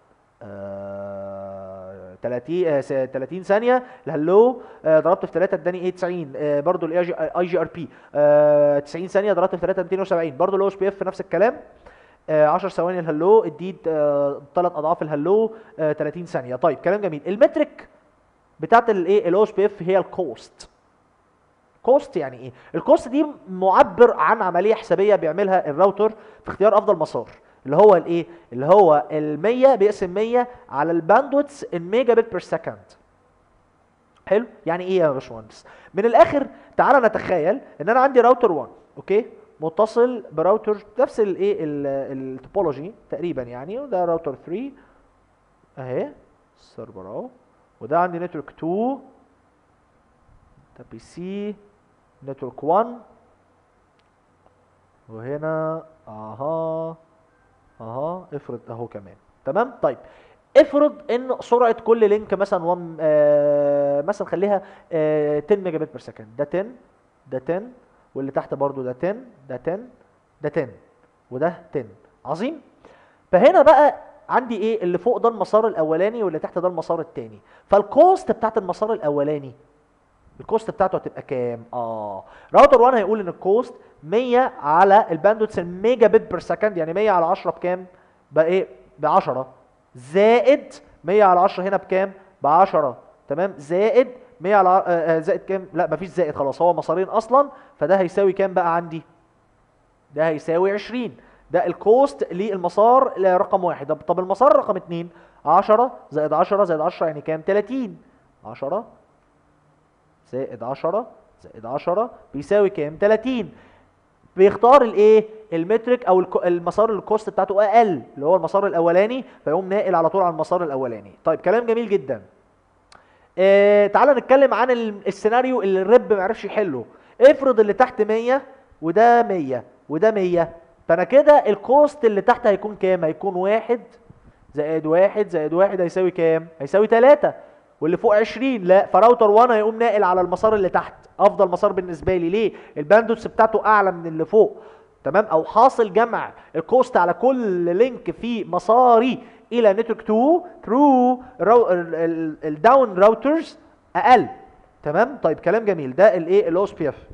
آه تلاتين آه س- تلاتين ثانيه الهلو، آه ضربت في ثلاثة اداني ايه تسعين. آه برضو الاي جي اي جي ار بي آه تسعين ثانيه ضربت في ثلاثة ميتين وسبعين، برضو الاو اس بي اف نفس الكلام. آه عشر ثواني الهلو، اديت آه ثلاث اضعاف الهلو، آه تلاتين ثانيه. طيب كلام جميل. المترك بتاعت الايه الاو اس بي اف هي الكوست. كوست يعني ايه؟ الكوست دي معبر عن عمليه حسابيه بيعملها الراوتر في اختيار افضل مسار، اللي هو الايه اللي هو ال مية بيقسم مية على الباندويتس الميجا بت بير سكند. حلو. يعني ايه يا باشمهندس؟ من الاخر تعالى نتخيل ان انا عندي راوتر واحد اوكي متصل براوتر نفس الايه التوبولوجي تقريبا يعني، وده راوتر تلاتة اهي السيرفر اهو، وده عندي نتورك اتنين، ده بي سي نتورك واحد، وهنا اها اها افرض اهو كمان. تمام. طيب افرض ان سرعه كل لينك مثلا واحد آه مثلا خليها آه عشرة ميجا بت بير سكند، ده عشرة ده عشرة، واللي تحت برضو ده عشرة ده عشرة ده عشرة وده عشرة. عظيم. فهنا بقى عندي ايه، اللي فوق ده المسار الاولاني واللي تحت ده المسار الثاني، فالكوست بتاعت المسار الاولاني الكوست بتاعته هتبقى كام؟ اه راوتر واحد هيقول ان الكوست مية على الباندويتس الميجا بت بير سكند، يعني مية على عشرة بكام؟ بقى ايه؟ ب عشرة، زائد مية على عشرة هنا بكام؟ ب عشرة. تمام. زائد مية على ع- آه آه، زائد كام؟ لا مفيش زائد خلاص، هو مسارين اصلا، فده هيساوي كام بقى عندي؟ ده هيساوي عشرين. ده الكوست للمسار رقم واحد. طب طب المسار رقم اتنين، عشرة زائد عشرة زائد عشرة يعني كام؟ تلاتين. عشرة زائد عشرة زائد عشرة بيساوي كام؟ تلاتين. بيختار الايه المترك او الكو- المسار اللي الكوست بتاعته اقل، اللي هو المسار الاولاني، فيقوم ناقل على طول على المسار الاولاني. طيب كلام جميل جدا. آه تعال نتكلم عن ال- السيناريو اللي الرب ما عرفش يحله. افرض اللي تحت مية وده مية وده مية، فانا كده الكوست اللي تحت هيكون كام؟ هيكون واحد زائد واحد زائد واحد هيساوي كام؟ هيساوي تلاتة، واللي فوق عشرين. لا، فراوتر واحد هيقوم ناقل على المسار اللي تحت، افضل مسار بالنسبه لي. ليه؟ الباندوث بتاعته اعلى من اللي فوق. تمام؟ او حاصل جمع الكوست على كل لينك في مساري الى نتورك اتنين ثرو الداون راوترز اقل. تمام؟ طيب كلام جميل. ده الايه؟ الاو اس بي اف.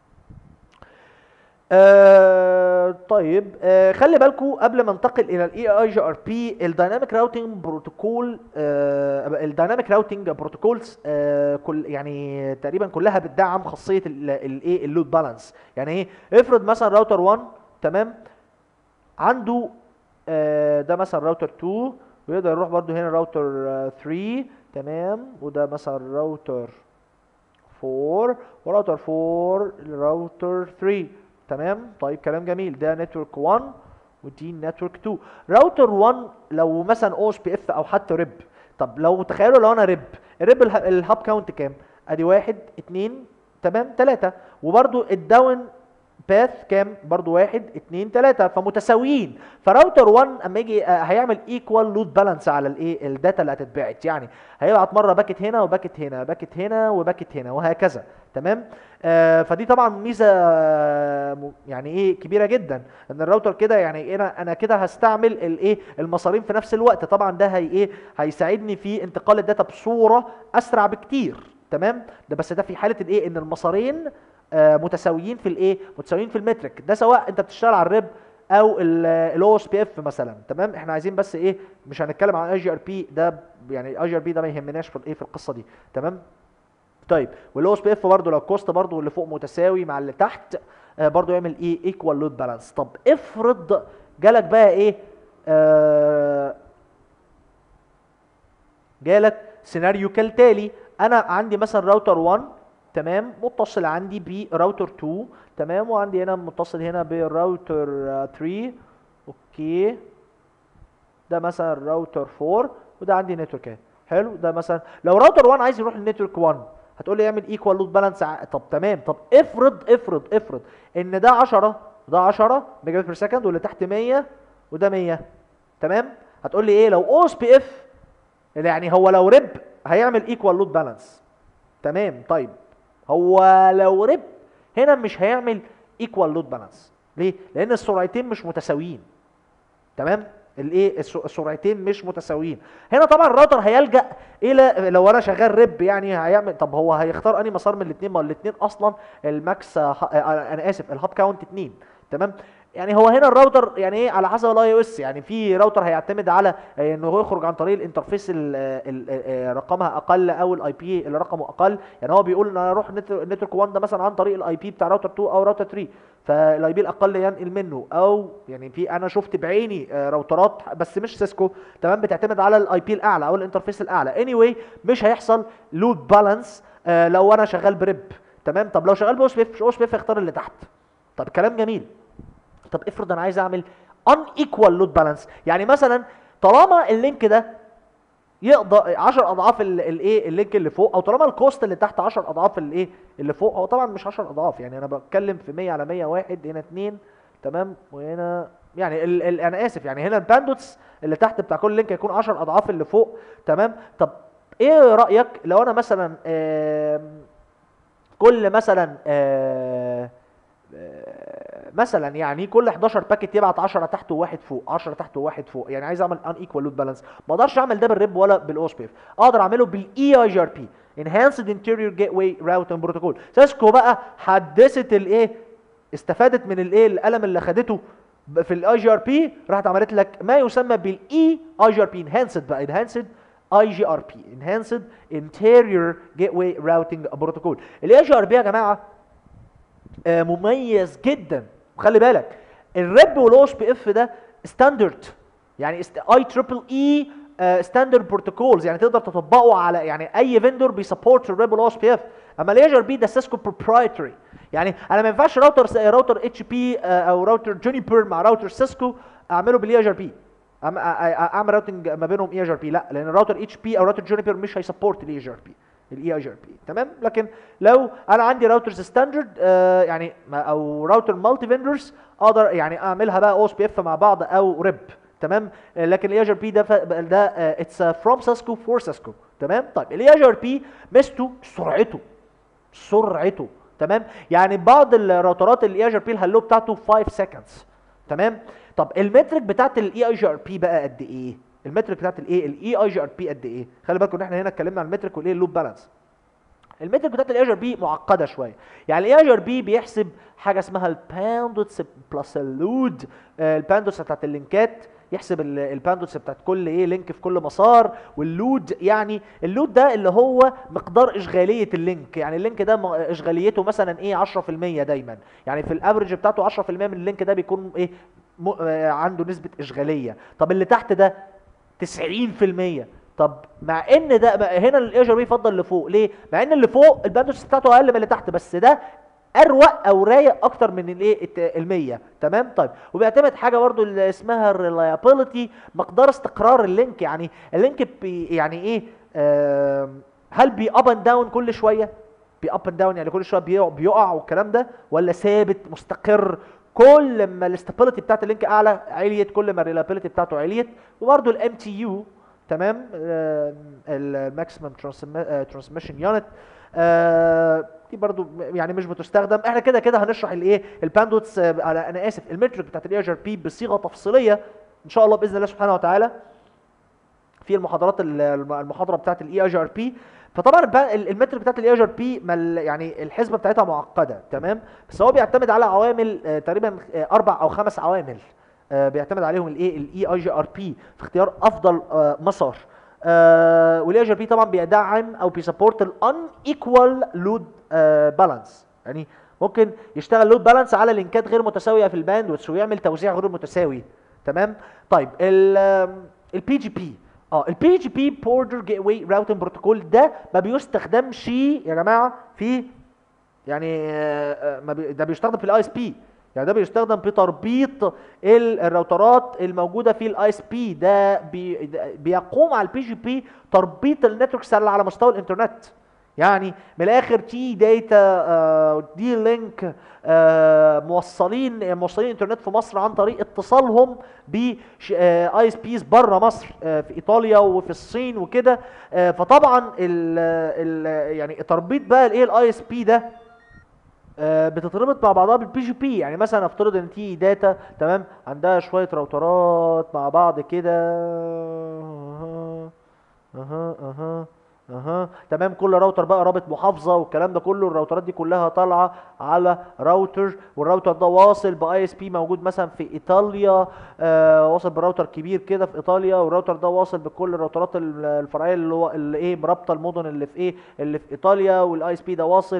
آه طيب آه خلي بالكم قبل ما انتقل الى الاي اي جي ار بي، الدايناميك راوتنج بروتوكول، الدايناميك راوتنج بروتوكولز كل يعني تقريبا كلها بتدعم خاصيه الايه؟ اللود بالانس. يعني ايه؟ افرض مثلا راوتر واحد تمام عنده آه ده مثلا راوتر اتنين، ويقدر يروح برده هنا راوتر تلاتة تمام، وده مثلا راوتر اربعة وراوتر اربعة لراوتر تلاتة. تمام؟ طيب كلام جميل. ده نتورك واحد ودي نتورك اتنين. راوتر واحد لو مثلا او اس بي اف او حتى ريب، طب لو تخيلوا لو انا ريب، الريب الهاب كاونت كام؟ ادي واحد اتنين تمام تلاتة، وبرده الداون باث كام؟ برضو واحد اتنين تلاتة، فمتساويين. فراوتر واحد اما يجي آه هيعمل ايكوال لود بالانس على الايه؟ الداتا اللي هتتبعت. يعني هيبعت مره باكت هنا وباكت هنا، باكت هنا وباكت هنا، وهكذا. تمام؟ آه فدي طبعا ميزه آه يعني ايه؟ كبيره جدا، ان الراوتر كده يعني انا انا كده هستعمل الايه؟ المسارين في نفس الوقت. طبعا ده هي ايه؟ هيساعدني في انتقال الداتا بصوره اسرع بكتير. تمام؟ ده بس ده في حاله الايه؟ ان المسارين آه متساويين في الايه؟ متساويين في المترك. ده سواء انت بتشتغل على الريب او الاو اس بي اف مثلا. تمام؟ احنا عايزين بس ايه؟ مش هنتكلم عن اي جي ار بي ده، يعني اي جي ار بي ده ما يهمناش في الايه؟ في القصه دي. تمام؟ طيب والاو اس بي اف برضه لو الكوست برضه اللي فوق متساوي مع اللي تحت آه برضه يعمل ايه؟ ايكوال لود بالانس. طب افرض جالك بقى ايه؟ آه جالك سيناريو كالتالي. انا عندي مثلا راوتر واحد تمام متصل عندي براوتر اتنين تمام، وعندي هنا متصل هنا براوتر تلاتة. اوكي، ده مثلا راوتر اربعة، وده عندي نتورك. حلو. ده مثلا لو راوتر واحد عايز يروح للنتورك واحد، هتقول لي اعمل ايكوال لود بالانس. طب تمام. طب افرض افرض افرض ان ده عشرة وده عشرة ميجا بت بير سكند، واللي تحت مية وده مية. تمام؟ هتقول لي ايه؟ لو او اس بي اف يعني هو لو ريب هيعمل ايكوال لود بالانس. تمام؟ طيب هو لو ريب هنا مش هيعمل ايكوال لود بالانس. ليه؟ لان السرعتين مش متساويين. تمام؟ الايه؟ السرعتين مش متساويين. هنا طبعا الراوتر هيلجأ الى، لو انا شغال ريب يعني هيعمل، طب هو هيختار انهي مسار من الاثنين؟ ما الاثنين اصلا الماكس انا اسف الهاب كاونت اتنين. تمام؟ يعني هو هنا الراوتر يعني ايه؟ على حسب الاي او اس. يعني في راوتر هيعتمد على انه هو يخرج عن طريق الانترفيس اللي رقمها اقل او الاي بي اللي رقمه اقل. يعني هو بيقول ان انا اروح نتورك واحد ده مثلا عن طريق الاي بي بتاع راوتر اتنين او راوتر تلاتة، فالاي بي الاقل ينقل منه. او يعني في انا شفت بعيني راوترات بس مش سيسكو تمام بتعتمد على الاي بي الاعلى او الانترفيس الاعلى. اني anyway مش هيحصل لود بالانس لو انا شغال بريب. تمام؟ طب لو شغال باو اس بي اف، او اس بي اف اختار اللي تحت. طب كلام جميل. طب افرض انا عايز اعمل unequal load balance، يعني مثلا طالما اللينك ده يقدر عشر اضعاف الايه؟ اللينك اللي فوق، او طالما الكوست اللي تحت عشر اضعاف الايه؟ اللي فوق. هو طبعا مش عشر اضعاف، يعني انا بتكلم في مية على مية واحد، هنا اتنين تمام، وهنا يعني ال ال انا اسف يعني هنا الباندوتس اللي تحت بتاع كل لينك هيكون عشر اضعاف اللي فوق. تمام؟ طب ايه رايك لو انا مثلا كل مثلا آه مثلا يعني كل حداشر باكيت يبعت عشرة تحت وواحد فوق، عشرة تحت وواحد فوق. يعني عايز اعمل ان ايكوال لود بالانس. ما اقدرش اعمل ده بالريب ولا بالاو اس بي اف، اقدر اعمله بالاي اي جي ار بي، انهانسد انتيريور جيت واي راوتنج بروتوكول. سيسكو بقى حدثت الايه؟ استفادت من الايه؟ القلم اللي خدته في الاي جي ار بي، راحت عملت لك ما يسمى بالاي اي جي ار بي انهانسد بقى انهانسد اي جي ار بي انهانسد انتيريور جيت واي راوتنج بروتوكول. الاي جي ار بي يا جماعه آه مميز جدا. وخلي بالك الريب والاو اس بي اف ده ستاندرد، يعني اي تريبل اي ستاندرد بروتوكولز، يعني تقدر تطبقه على يعني اي فيندور بيسبورت الريب والاو اس بي اف. اما الاي جي ار بي ده سيسكو بروبرايتري، يعني انا ما ينفعش راوتر راوتر اتش بي او راوتر جونيبر مع راوتر سيسكو اعمله بالاي جي ار بي، اعمل راوتنج ما بينهم اي جي ار بي. لا، لان الراوتر اتش بي او راوتر جونيبر مش هيسبورت الاي جي ار بي. الاي اي جي ار بي. تمام. لكن لو انا عندي راوترز ستاندرد آه يعني او راوتر مالتي فيندرز اقدر يعني اعملها بقى او اس بي اف مع بعض او ريب. تمام. آه لكن الاي اي جي ار بي ده ده اتس فروم ساسكو فور ساسكو. تمام. طيب الاي اي جي ار بي ميزته سرعته، سرعته. تمام. يعني بعض الراوترات الاي اي جي ار بي الهلو بتاعته خمسة سكندز. تمام. طب المترك بتاعت الاي اي جي ار بي بقى قد ايه؟ المترك بتاعت الايه الاي اي جي ار بي قد ايه؟ خلي بالكم ان احنا هنا اتكلمنا عن المترك والايه اللوب بالانس. المترك بتاعت الاي جي ار بي معقده شويه. يعني الاي جي ار بي بيحسب حاجه اسمها الباندوتس بلس اللود. آه الباندوتس بتاعت اللينكات، يحسب الباندوتس بتاعت كل ايه لينك في كل مسار، واللود يعني اللود ده اللي هو مقدار اشغاليه اللينك. يعني اللينك ده اشغاليته مثلا ايه عشرة في المية دايما، يعني في الافرج بتاعته عشرة في المية من اللينك ده بيكون ايه م... آه عنده نسبه اشغاليه. طب اللي تحت ده تسعين في المية. طب مع ان ده هنا الاي جي ار بي يفضل اللي فوق ليه؟ مع ان اللي فوق الباندوث بتاعته اقل من اللي تحت، بس ده اروق او رايق اكتر من الايه ال مية. تمام. طيب وبيعتمد حاجه برضو اللي اسمها الريلايبيليتي، مقدار استقرار اللينك. يعني اللينك بي يعني ايه آه هل بي اب اند داون كل شويه؟ بي اب اند داون يعني كل شويه بيقع, بيقع والكلام ده، ولا ثابت مستقر؟ كل ما الاستابيليتي بتاعت اللينك اعلى عليت كل ما الريلايبيليتي بتاعته عليت. وبرده الام تي يو. تمام. الماكسيمم ترانسميشن يونت دي برضو يعني مش بتستخدم. احنا كده كده هنشرح الايه الباندوتس آه انا اسف المترك بتاعت الاي جي ار بي بصيغه تفصيليه ان شاء الله باذن الله سبحانه وتعالى في المحاضرات المحاضره بتاعت الاي اي جي ار بي. فطبعا المترك بتاعت الاي جي ار بي يعني الحسبه بتاعتها معقده. تمام. بس هو بيعتمد على عوامل آه تقريبا آه اربع او خمس عوامل آه بيعتمد عليهم الايه الاي اي جي ار بي في اختيار افضل آه مسار. آه والاي جي ار بي طبعا بيدعم او بيسبورت الان ايكوال لود بالانس. يعني ممكن يشتغل لود بالانس على لينكات غير متساويه في الباندويث ويعمل توزيع غير متساوي. تمام. طيب البي جي بي اه البي جي بي بوردر جيت واي راوتنج بروتوكول ده ما بيستخدمش يا جماعه في يعني آه ما بي ده بيستخدم في الاي اس بي. يعني ده بيستخدم في تربيط الراوترات الموجوده في الاي اس بي. ده بي بيقوم على البي جي بي تربيط النتوركس اللي على مستوى الانترنت. يعني من الاخر تي داتا آه دي لينك آه موصلين موصلين انترنت في مصر عن طريق اتصالهم ب اي اس بيز بره مصر آه في ايطاليا وفي الصين وكده. آه فطبعا ال ال يعني تربيط بقى الايه الاي اس بي ده آه بتتربط مع بعضها بالبي جي بي. يعني مثلا افترض ان تي داتا تمام عندها شويه راوترات مع بعض كده اها اها اها اها تمام. كل راوتر بقى رابط محافظه والكلام ده كله. الراوترات دي كلها طالعه على راوتر، والراوتر ده واصل باي اس بي موجود مثلا في ايطاليا. آه واصل براوتر كبير كده في ايطاليا، والراوتر ده واصل بكل الراوترات الفرعيه اللي هو اللي ايه مرابطه المدن اللي في ايه اللي في ايطاليا. والاي اس بي ده واصل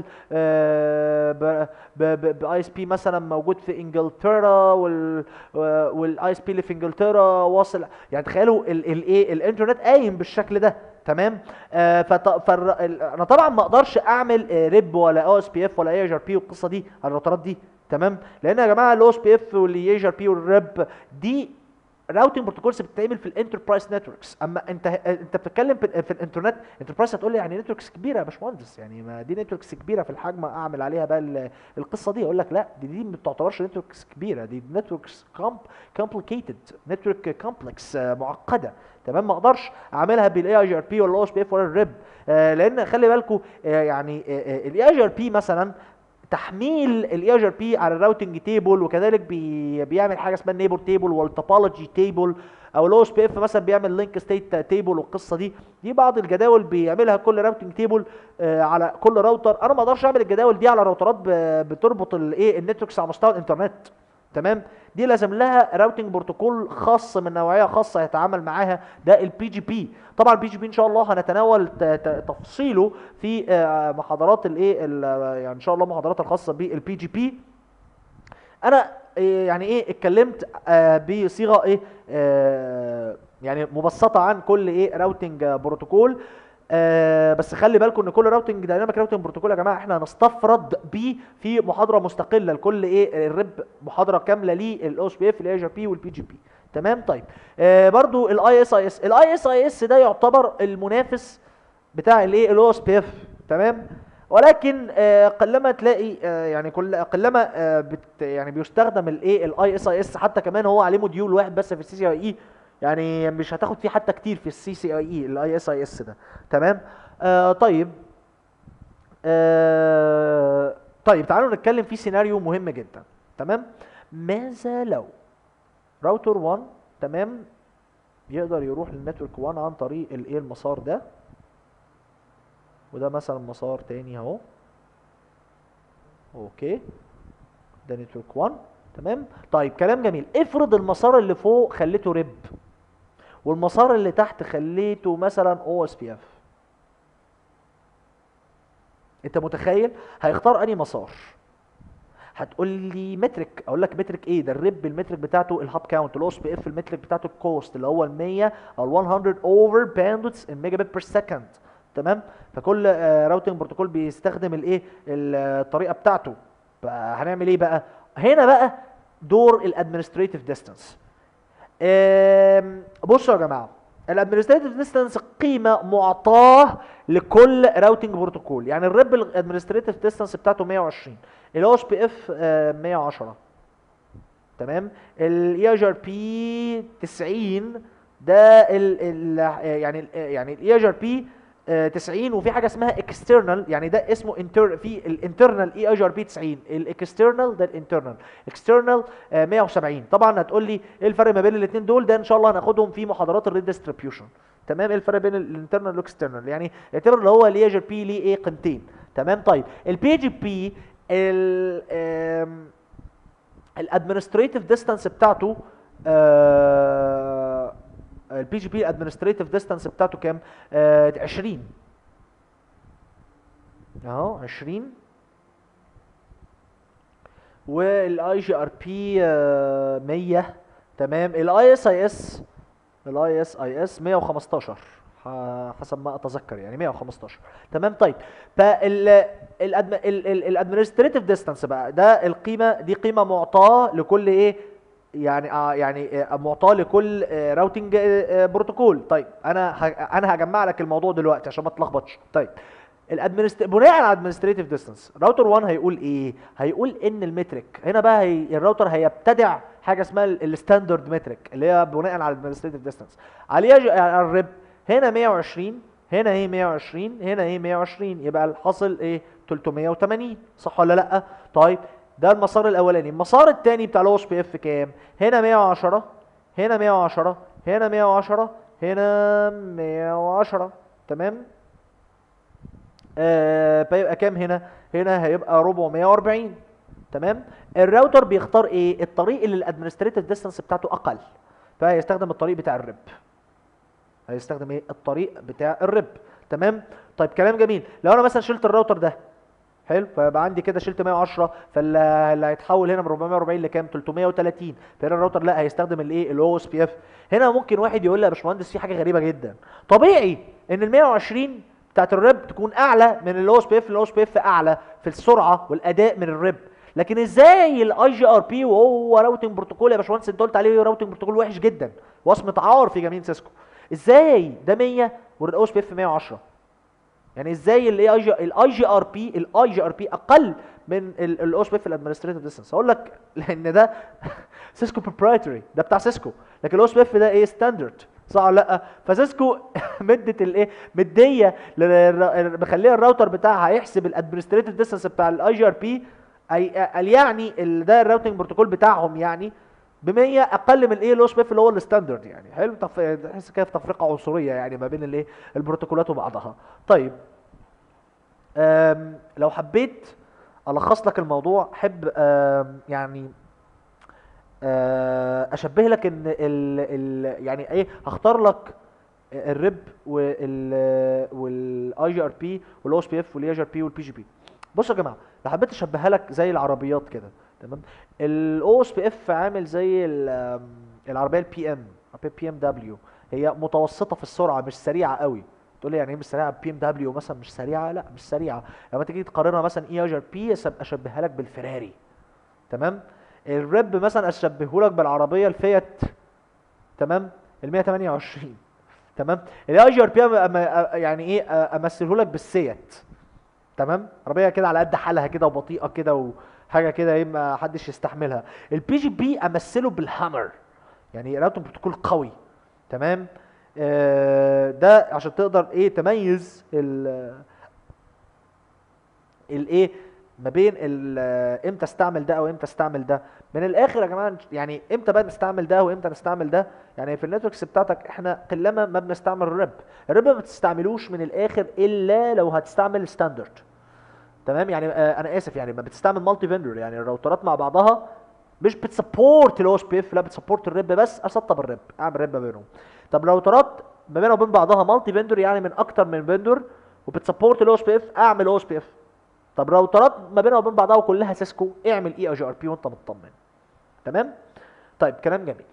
آه باي اس بي مثلا موجود في انجلترا، وال والاي اس بي اللي في انجلترا واصل. يعني تخيلوا الايه الانترنت قايم بالشكل ده. تمام. آه فط... فر... انا طبعا ما اقدرش اعمل آه ريب ولا او اس بي اف ولا اي جي ار بي والقصه دي على الراوترات دي. تمام. لان يا جماعه الاو اس بي اف والاي جي ار بي والريب دي راوتنج بروتوكولز بتتعمل في الانتربرايز نتوركس. اما انت انت بتتكلم في, في الانترنت انتربرايز هتقول لي يعني نتوركس كبيره يا باشمهندس، يعني ما دي نتوركس كبيره في الحجم اعمل عليها بقى القصه دي. اقول لك لا دي دي ما تعتبرش نتوركس كبيره، دي نتوركس كومبليكيتد نتورك كومبلكس معقده. تمام. ما اقدرش اعملها بالاي اي جي ار بي ولا الاو اس بي اف ولا الريب آه لان خلي بالكم آه يعني الاي اي جي ار بي مثلا تحميل الاي جي ار بي على الراوتنج تيبل، وكذلك بي بيعمل حاجه اسمها النيبر تيبل والتوبولوجي تيبل، او الاو اس بي اف مثلا بيعمل لينك ستيت تيبل والقصه دي. دي بعض الجداول بيعملها كل راوتنج تيبل آه على كل راوتر. انا ما اقدرش اعمل الجداول دي على راوترات بتربط الايه النتوركس على مستوى الانترنت. تمام. دي لازم لها راوتنج بروتوكول خاص من نوعيه خاصه يتعامل معاها، ده البي جي بي. طبعا البي جي بي ان شاء الله هنتناول تفصيله في محاضرات الايه يعني ان شاء الله محاضرات الخاصه بالبي جي بي. انا يعني ايه اتكلمت بصيغه ايه يعني مبسطه عن كل ايه راوتنج بروتوكول. آه بس خلي بالكم ان كل راوتنج دايناميك راوتنج بروتوكول يا جماعه احنا هنستفرد بيه في محاضره مستقله لكل ايه الريب، محاضره كامله للاو اس بي اف الاي جي بي والبي جي بي. تمام. طيب آه برضو الاي اس اي اس الاي اس اي اس ده يعتبر المنافس بتاع الايه الاو اس بي اف. تمام. ولكن آه قلما تلاقي آه يعني كل قلما آه بت يعني بيستخدم الايه الاي اس اي اس، حتى كمان هو عليه موديول واحد بس في السي سي اي اي، يعني مش هتاخد فيه حتى كتير في السي سي اي اي الاي اس اي اس ده. تمام. آه طيب. آه طيب تعالوا نتكلم في سيناريو مهم جدا. تمام. ماذا لو راوتر واحد، تمام، يقدر يروح للنتورك واحد عن طريق الايه المسار ده، وده مثلا مسار تاني اهو. اوكي، ده نتورك واحد. تمام. طيب كلام جميل. افرض المسار اللي فوق خليته ريب، والمسار اللي تحت خليته مثلا او اس بي اف. انت متخيل هيختار انهي مسار؟ هتقول لي مترك، اقول لك مترك ايه؟ ده الريب المترك بتاعته الهاب كاونت، الاو اس بي اف المترك بتاعته الكوست اللي هو ال مية او ال مية اوفر باندويث ان ميجا بت بير سكند. تمام. فكل راوتنج بروتوكول بيستخدم الايه الطريقه بتاعته. هنعمل ايه بقى هنا بقى؟ دور الادمنستريتيف ديستانس. بصوا يا جماعه، الادمنستريتيف ديستانس قيمه معطاه لكل راوتنج بروتوكول. يعني الريب الادمنستريتيف ديستانس بتاعته مية وعشرين، الاو اس بي اف مية وعشرة. تمام. الاي اي ار بي تسعين، ده ال ال يعني ال يعني الاي اي ار بي تسعين، وفي حاجه اسمها اكسترنال، يعني ده اسمه انتر في الانترنال اي اي ار بي تسعين، الاكسترنال ده الانترنال، اكسترنال مية وسبعين. طبعا هتقول لي ايه الفرق ما بين الاثنين دول؟ ده ان شاء الله هناخدهم في محاضرات الريد ديستريبيوشن. تمام. ايه الفرق بين الانترنال والاكسترنال؟ يعني اعتبر اللي هو الاي اي ار بي ليه ايه قيمتين. تمام. طيب البي جي بي ال الادمنستريتيف ديستانس بتاعته، البي جي بي الادمنستريتيف ديستانس بتاعته كام؟ آه عشرين اهو، عشرين. والاي جي ار بي مية. تمام. الاي اس اي اس الاي اس اي اس مية وخمستاشر حسب ما اتذكر، يعني مية وخمستاشر. تمام. طيب فال الادمنستريتيف ديستانس بقى ده القيمه دي قيمه معطاه لكل ايه يعني آه يعني آه معطاه لكل آه راوتنج آه بروتوكول. طيب انا ه... انا هجمع لك الموضوع دلوقتي عشان ما تلخبطش. طيب الادمنست بناء على الادمنستريتيف ديستانس راوتر واحد هيقول ايه؟ هيقول ان المترك هنا بقى هي الراوتر هيبتدع حاجه اسمها الستاندرد مترك اللي هي بناء على الادمنستريتيف ديستانس عليها الريب. هنا مية وعشرين، هنا ايه مية وعشرين، هنا ايه مية وعشرين، يبقى الحاصل ايه تلتمية وتمانين، صح ولا لا؟ طيب ده المسار الاولاني. المسار الثاني بتاع الاو اس بي اف كام؟ هنا مية وعشرة، هنا مية وعشرة، هنا مية وعشرة، هنا مية وعشرة. تمام. آه فيبقى كام هنا؟ هنا هيبقى اربعمية واربعين. تمام. الراوتر بيختار ايه؟ الطريق اللي الادمنستريتيف ديستانس بتاعته اقل، فهيستخدم الطريق بتاع الريب. هيستخدم ايه؟ الطريق بتاع الريب. تمام. طيب كلام جميل. لو انا مثلا شلت الراوتر ده، حلو، فيبقى عندي كده شلت مية وعشرة، فاللي هيتحول هنا من اربعمية واربعين لكام؟ تلتمية وتلاتين. فهنا الراوتر لا هيستخدم الايه؟ الاو اس بي اف. هنا ممكن واحد يقول لي يا باشمهندس في حاجه غريبه جدا، طبيعي ان ال مية وعشرين بتاعت الريب تكون اعلى من الاو اس بي اف، الاو اس بي اف اعلى في السرعه والاداء من الريب، لكن ازاي الاي جي ار بي وهو راوتنج بروتوكول يا باشمهندس انت قلت عليه راوتنج بروتوكول وحش جدا وصمه عار في جميع سيسكو، ازاي ده مية والاو اس بي اف مية وعشرة؟ يعني ازاي الاي جي الاي جي ار بي الاي جي ار بي اقل من الاو اس بي اف الادمنستريتيف ديستانس؟ اقول لك لان ده سيسكو بروبرايتري، ده بتاع سيسكو، لكن الاو اس بي اف ده ايه؟ ستاندرد، صح ولا لا؟ فسيسكو مدت الايه؟ مديه مخليه الراوتر بتاعها هيحسب الادمنستريتيف ديستانس بتاع الاي جي ار بي، قال يعني ده الراوتنج بروتوكول بتاعهم يعني ب مية اقل من الايه؟ الاو اس بي اف اللي هو الستاندرد. يعني حلو، تحس كده في تفرقه عنصريه يعني ما بين الايه؟ البروتوكولات وبعضها. طيب لو حبيت الخص لك الموضوع، احب يعني اشبه لك ان ال ال يعني ايه، هختار لك الريب وال والاي جي ار بي والاو اس بي اف والاي جي ار بي والبي جي بي. بصوا يا جماعه لو حبيت اشبهها لك زي العربيات كده، تمام، الاو اس بي اف عامل زي العربيه البي ام، عربيه بي ام دبليو، هي متوسطه في السرعه مش سريعه قوي. تقول لي يعني ايه مش سريعه؟ بي ام دبليو مثلا مش سريعه؟ لا مش سريعه. لما تيجي تقارنها مثلا اي جي ار بي اشبهها لك بالفيراري. تمام. الريب مثلا اشبهه لك بالعربيه الفيات، تمام، ال مية وتمانية وعشرين. تمام. الاي جي ار بي يعني ايه امثله لك بالسيت، تمام، عربيه كده على قد حالها كده وبطيئه كده وحاجه كده ايه ما حدش يستحملها. البي جي بي امثله بالهامر، يعني راوتر بروتوكول قوي، تمام. آه ده عشان تقدر ايه تميز ال الايه ما بين ال- امتى استعمل ده او امتى استعمل ده. من الاخر يا جماعه، يعني امتى بقى نستعمل ده وامتى نستعمل ده؟ يعني في النتوركس بتاعتك احنا قلما ما بنستعمل الريب. الريب ما بتستعملوش من الاخر الا لو هتستعمل ستاندرد، تمام. يعني آه انا اسف، يعني ما بتستعمل مالتي فيندور، يعني الراوترات مع بعضها مش بتسبورت الاو اس بي اف، لا بتسبورت الريب بس، اسطب الريب اعمل ريب ما بينهم. طب راوترات ما بينها وبين بعضها مالتي فيندور، يعني من اكتر من فيندور وبتسبورت الاو اس بي اف، اعمل او اس بي اف. طب راوترات ما بينها وبين بعضها وكلها سيسكو، اعمل اي اي جي ار بي وانت مطمن، تمام. طيب كلام جميل.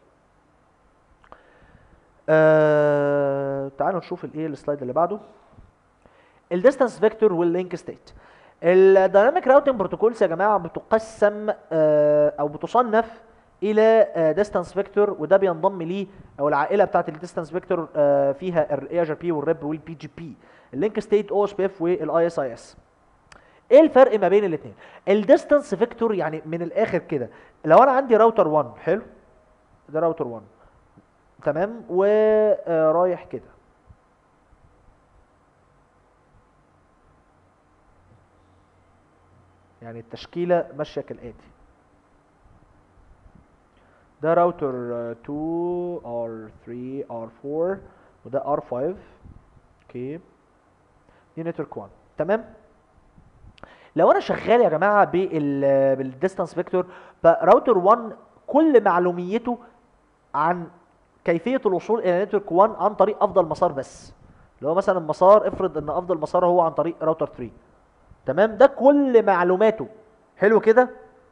آه... تعالوا نشوف الايه السلايد اللي بعده. الديستانس فيكتور واللينك ستيت. الدايناميك راوتنج بروتوكولز يا جماعه بتقسم آه او بتصنف الى ديستانس فيكتور، وده بينضم ليه او العائله بتاعت الديستانس فيكتور آه فيها الاي جي بي والريب والبي جي بي، اللينك ستيت او اس بي اف والاي اس اي اس. ايه الفرق ما بين الاثنين؟ الديستانس فيكتور يعني من الاخر كده، لو انا عندي راوتر واحد، حلو، ده راوتر واحد، تمام، ورايح كده، يعني التشكيله ماشيه كالاتي. ده راوتر اتنين ار تلاتة ار اربعة وده ار خمسة، اوكي، دي نتورك واحد، تمام. لو انا شغال يا جماعه بال بالديستانس فيكتور، فراوتر واحد كل معلوميته عن كيفيه الوصول الى نتورك واحد عن طريق افضل مسار بس، اللي هو مثلا المسار، افرض ان افضل مسار هو عن طريق راوتر تلاتة، تمام، ده كل معلوماته، حلو كده.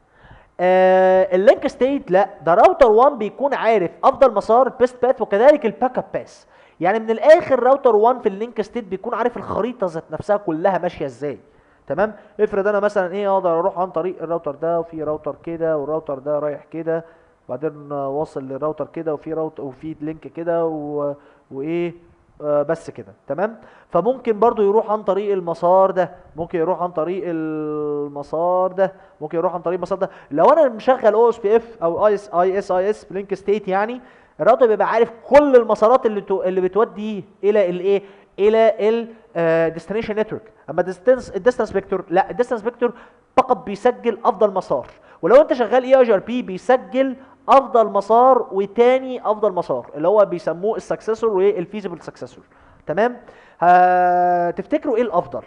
آه اللينك ستيت لا، ده راوتر واحد بيكون عارف افضل مسار بيست باث وكذلك الباك اب باث. يعني من الاخر راوتر واحد في اللينك ستيت بيكون عارف الخريطه ذات نفسها كلها ماشيه ازاي، تمام. افرض انا مثلا ايه اقدر اروح عن طريق الراوتر ده، وفي راوتر كده والراوتر ده رايح كده، وبعدين واصل للراوتر كده وفي راوتر وفي لينك كده و... وايه آه بس كده، تمام. فممكن برضو يروح عن طريق المسار ده، ممكن يروح عن طريق المسار ده، ممكن يروح عن طريق المسار ده. لو انا مشغل او اس بي اف او اي اس اي اس اي اس بلينك ستيت، يعني الراوتر بيبقى عارف كل المسارات اللي تو... اللي بتودي الى الايه الى الديستنيشن نتورك. اما الديستنس الديستانس فيكتور لا، الديستانس فيكتور فقط بيسجل افضل مسار، ولو انت شغال اي اي جي ار بي بيسجل افضل مسار وتاني افضل مسار، اللي هو بيسموه السكسسور والفيزيبل سكسسور، تمام. هتفتكروا ايه الافضل؟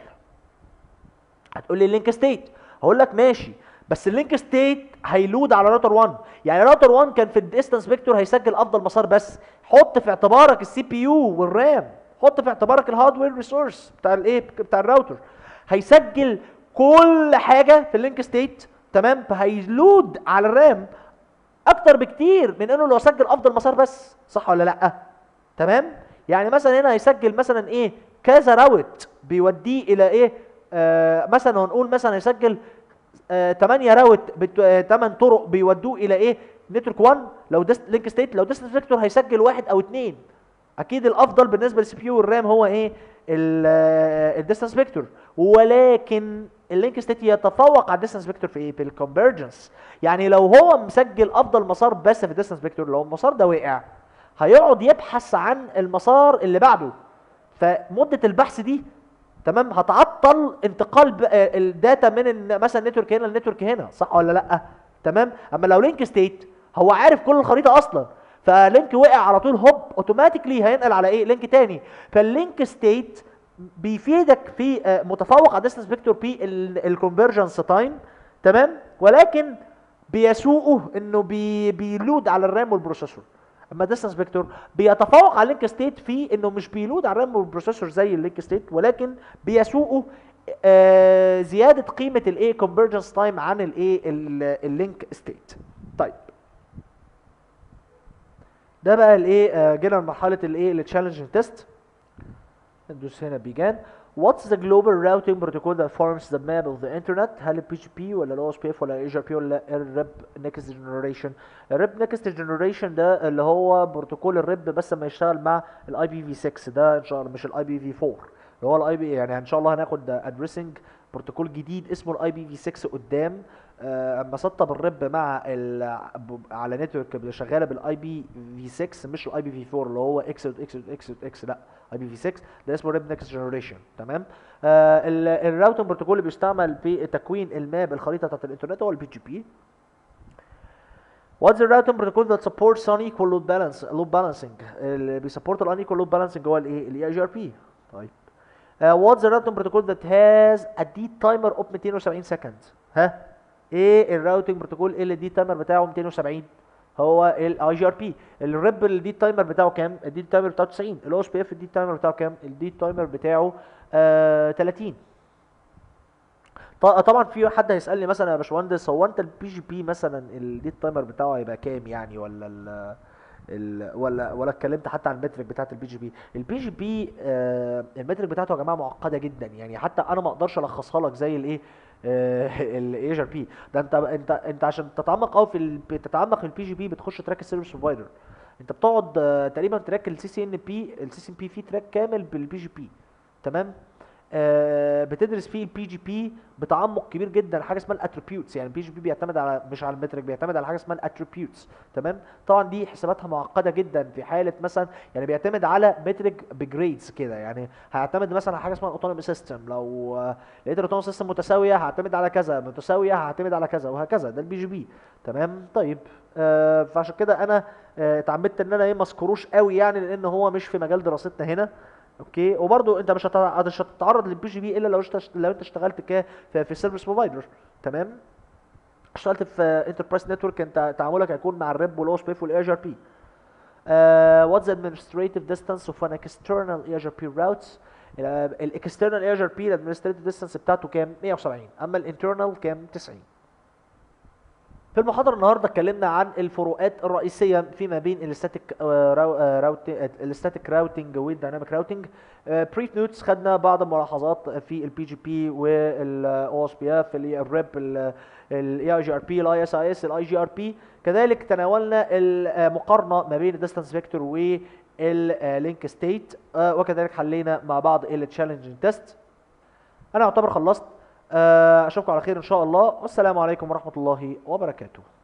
هتقول لي اللينك ستيت، هقول لك ماشي، بس اللينك ستيت هيلود على راوتر واحد، يعني راوتر واحد كان في الديستانس فيكتور هيسجل افضل مسار بس. حط في اعتبارك السي بي يو والرام، حط في اعتبارك الهاردوير ريسورس بتاع الايه بتاع الراوتر، هيسجل كل حاجه في اللينك ستيت، تمام. فهيلود على الرام اكتر بكتير من انه لو سجل افضل مسار بس، صح ولا لا؟ تمام. يعني مثلا هنا هيسجل مثلا ايه كذا راوت بيوديه الى ايه، آه مثلا هنقول مثلا هيسجل آه تمانية راوت بت... آه تمن طرق بيودوه الى ايه نتورك واحد. لو ديست لينك ستيت، لو ديستنس فيكتور هيسجل واحد او اتنين. اكيد الافضل بالنسبه للسي بي يو والرام هو ايه الديستنس فيكتور، ولكن اللينك ستيت يتفوق على الديستنس فيكتور في ايه في الكونفرجنس. يعني لو هو مسجل افضل مسار بس في الديستنس فيكتور، لو المسار ده وقع هيقعد يبحث عن المسار اللي بعده، فمده البحث دي تمام هتعطل انتقال ب- آه، الداتا من الن- مثلا نتورك هنا لنتورك هنا، صح ولا لا؟ تمام. اما لو لينك ستيت هو عارف كل الخريطه اصلا، فلينك وقع على طول هوب اوتوماتيكلي هينقل على ايه لينك تاني. فاللينك ستيت بيفيدك في آه، متفوق على ديستنس فيكتور في الكونفرجنس تايم، تمام، ولكن بيسوءه انه بي بيلود على الرام والبروسيسور. اما ديستانس فيكتور بيتفوق على اللينك ستيت في انه مش بيلود على الرام والبروسيسور زي اللينك ستيت، ولكن بيسوقه آه زياده قيمه الايه كونفرجنس تايم عن الايه اللينك ستيت. طيب ده بقى الايه آه جينا لمرحله الايه التشالنجنج تيست. ندوس هنا بيجان، What's the global routing protocol that forms the map of the internet؟ هل ال بي جي بي ولا ال او اس بي اف ولا ال اي جي ار بي ولا ال ريب نيكست جنريشن؟ الريب نيكست جنريشن ده اللي هو بروتوكول الريب بس لما يشتغل مع الاي بي في ستة، ده ان شاء الله مش الاي بي في أربعة اللي هو الاي بي، يعني ان شاء الله هناخد ادريسنج بروتوكول جديد اسمه الاي بي في ستة قدام. آه، اما سطب الريب مع ال على نتورك شغاله بالاي بي في ستة مش الاي بي في أربعة اللي هو اكس اكس اكس اكس، لا اي بي في ستة ده اسمه ريب نيكست جنريشن. تمام. آه الراوتنج بروتوكول اللي بيستعمل في تكوين الماب الخريطه بتاعت الانترنت هو البي جي بي. What's the routing protocol that supports unequal load balance load balancing؟ اللي بيسبورت unequal load balancing هو الايه؟ الاي جي ار بي. طيب. Uh, what's the routing protocol that has a D timer of مئتين وسبعين seconds؟ ها؟ ايه الراوتنج بروتوكول اللي الدي تايمر بتاعه مئتين وسبعين؟ هو الاي جي ار بي. الريب الدي تايمر بتاعه كام؟ الدي تايمر بتاعه تسعين. الاو اس بي اف الدي تايمر بتاعه كام؟ الدي تايمر بتاعه آه ثلاثين. ط- طبعا في حد هيسالني مثلا يا باشمهندس هو انت البي جي بي مثلا الدي تايمر بتاعه هيبقى كام يعني، ولا ال ال ولا ولا اتكلمت حتى عن المترك بتاعت البي جي بي؟ البي جي بي آه المترك بتاعته يا جماعه معقده جدا، يعني حتى انا ما اقدرش الخصها لك زي الايه الاي جي ار بي. ده انت انت انت عشان تتعمق قوي في ال... تتعمق في البي جي بي بتخش تراك السيرفيس بروفايدر. انت بتقعد آه، تقريبا تراك السي سي ان بي السي سي ان بي فيه تراك كامل بالبي جي بي. تمام. آه، بتدرس فيه البي جي بي بتعمق كبير جدا، حاجه اسمها الاتريبيوتس. يعني البي جي بي بيعتمد على مش على المترك، بيعتمد على حاجه اسمها الاتريبيوتس. تمام. طبعا دي حساباتها معقده جدا في حاله مثلا، يعني بيعتمد على مترك بجريدز كده، يعني هيعتمد مثلا على حاجه اسمها الاوتونومي سيستم. لو آه، لقيت الاوتونومي سيستم متساويه هعتمد على كذا، متساويه هعتمد على كذا، وهكذا. ده البي جي بي. تمام. طيب. آه فعشان كده انا آه، اتعمدت ان انا ايه ما اذكروش قوي، يعني لان هو مش في مجال دراستنا هنا. اوكي. وبرده انت مش هتع- مش هتتعرض للبي جي بي الا لو اشت- لو انت اشتغلت ك في, في سيرفيس بروفايدر. تمام. اشتغلت في انتربرايز نتورك انت تعاملك هيكون مع الريب والاو اس بي اف والاي جي ار بي. what's the administrative distance of an external اي جي ار بي routes؟ الاكسترنال اي جي ار بي الادمنستريتيف ديستانس بتاعته كام؟ مية وسبعين. اما الانترنال كام؟ تسعين. في المحاضرة النهاردة اتكلمنا عن الفروقات الرئيسية فيما بين الاستاتيك الاستاتيك راوتنج والديناميك راوتنج. بريف نوتس خدنا بعض الملاحظات في البي جي بي والاو اس بي اف الريب الاي اي جي ار بي الاي اس اي اس الاي جي ار بي. كذلك تناولنا المقارنة ما بين الديستانس فيكتور واللينك ستيت، وكذلك حلينا مع بعض التشالنجينج تيست. انا اعتبر خلصت. آه، اشوفكم على خير ان شاء الله، والسلام عليكم ورحمة الله وبركاته.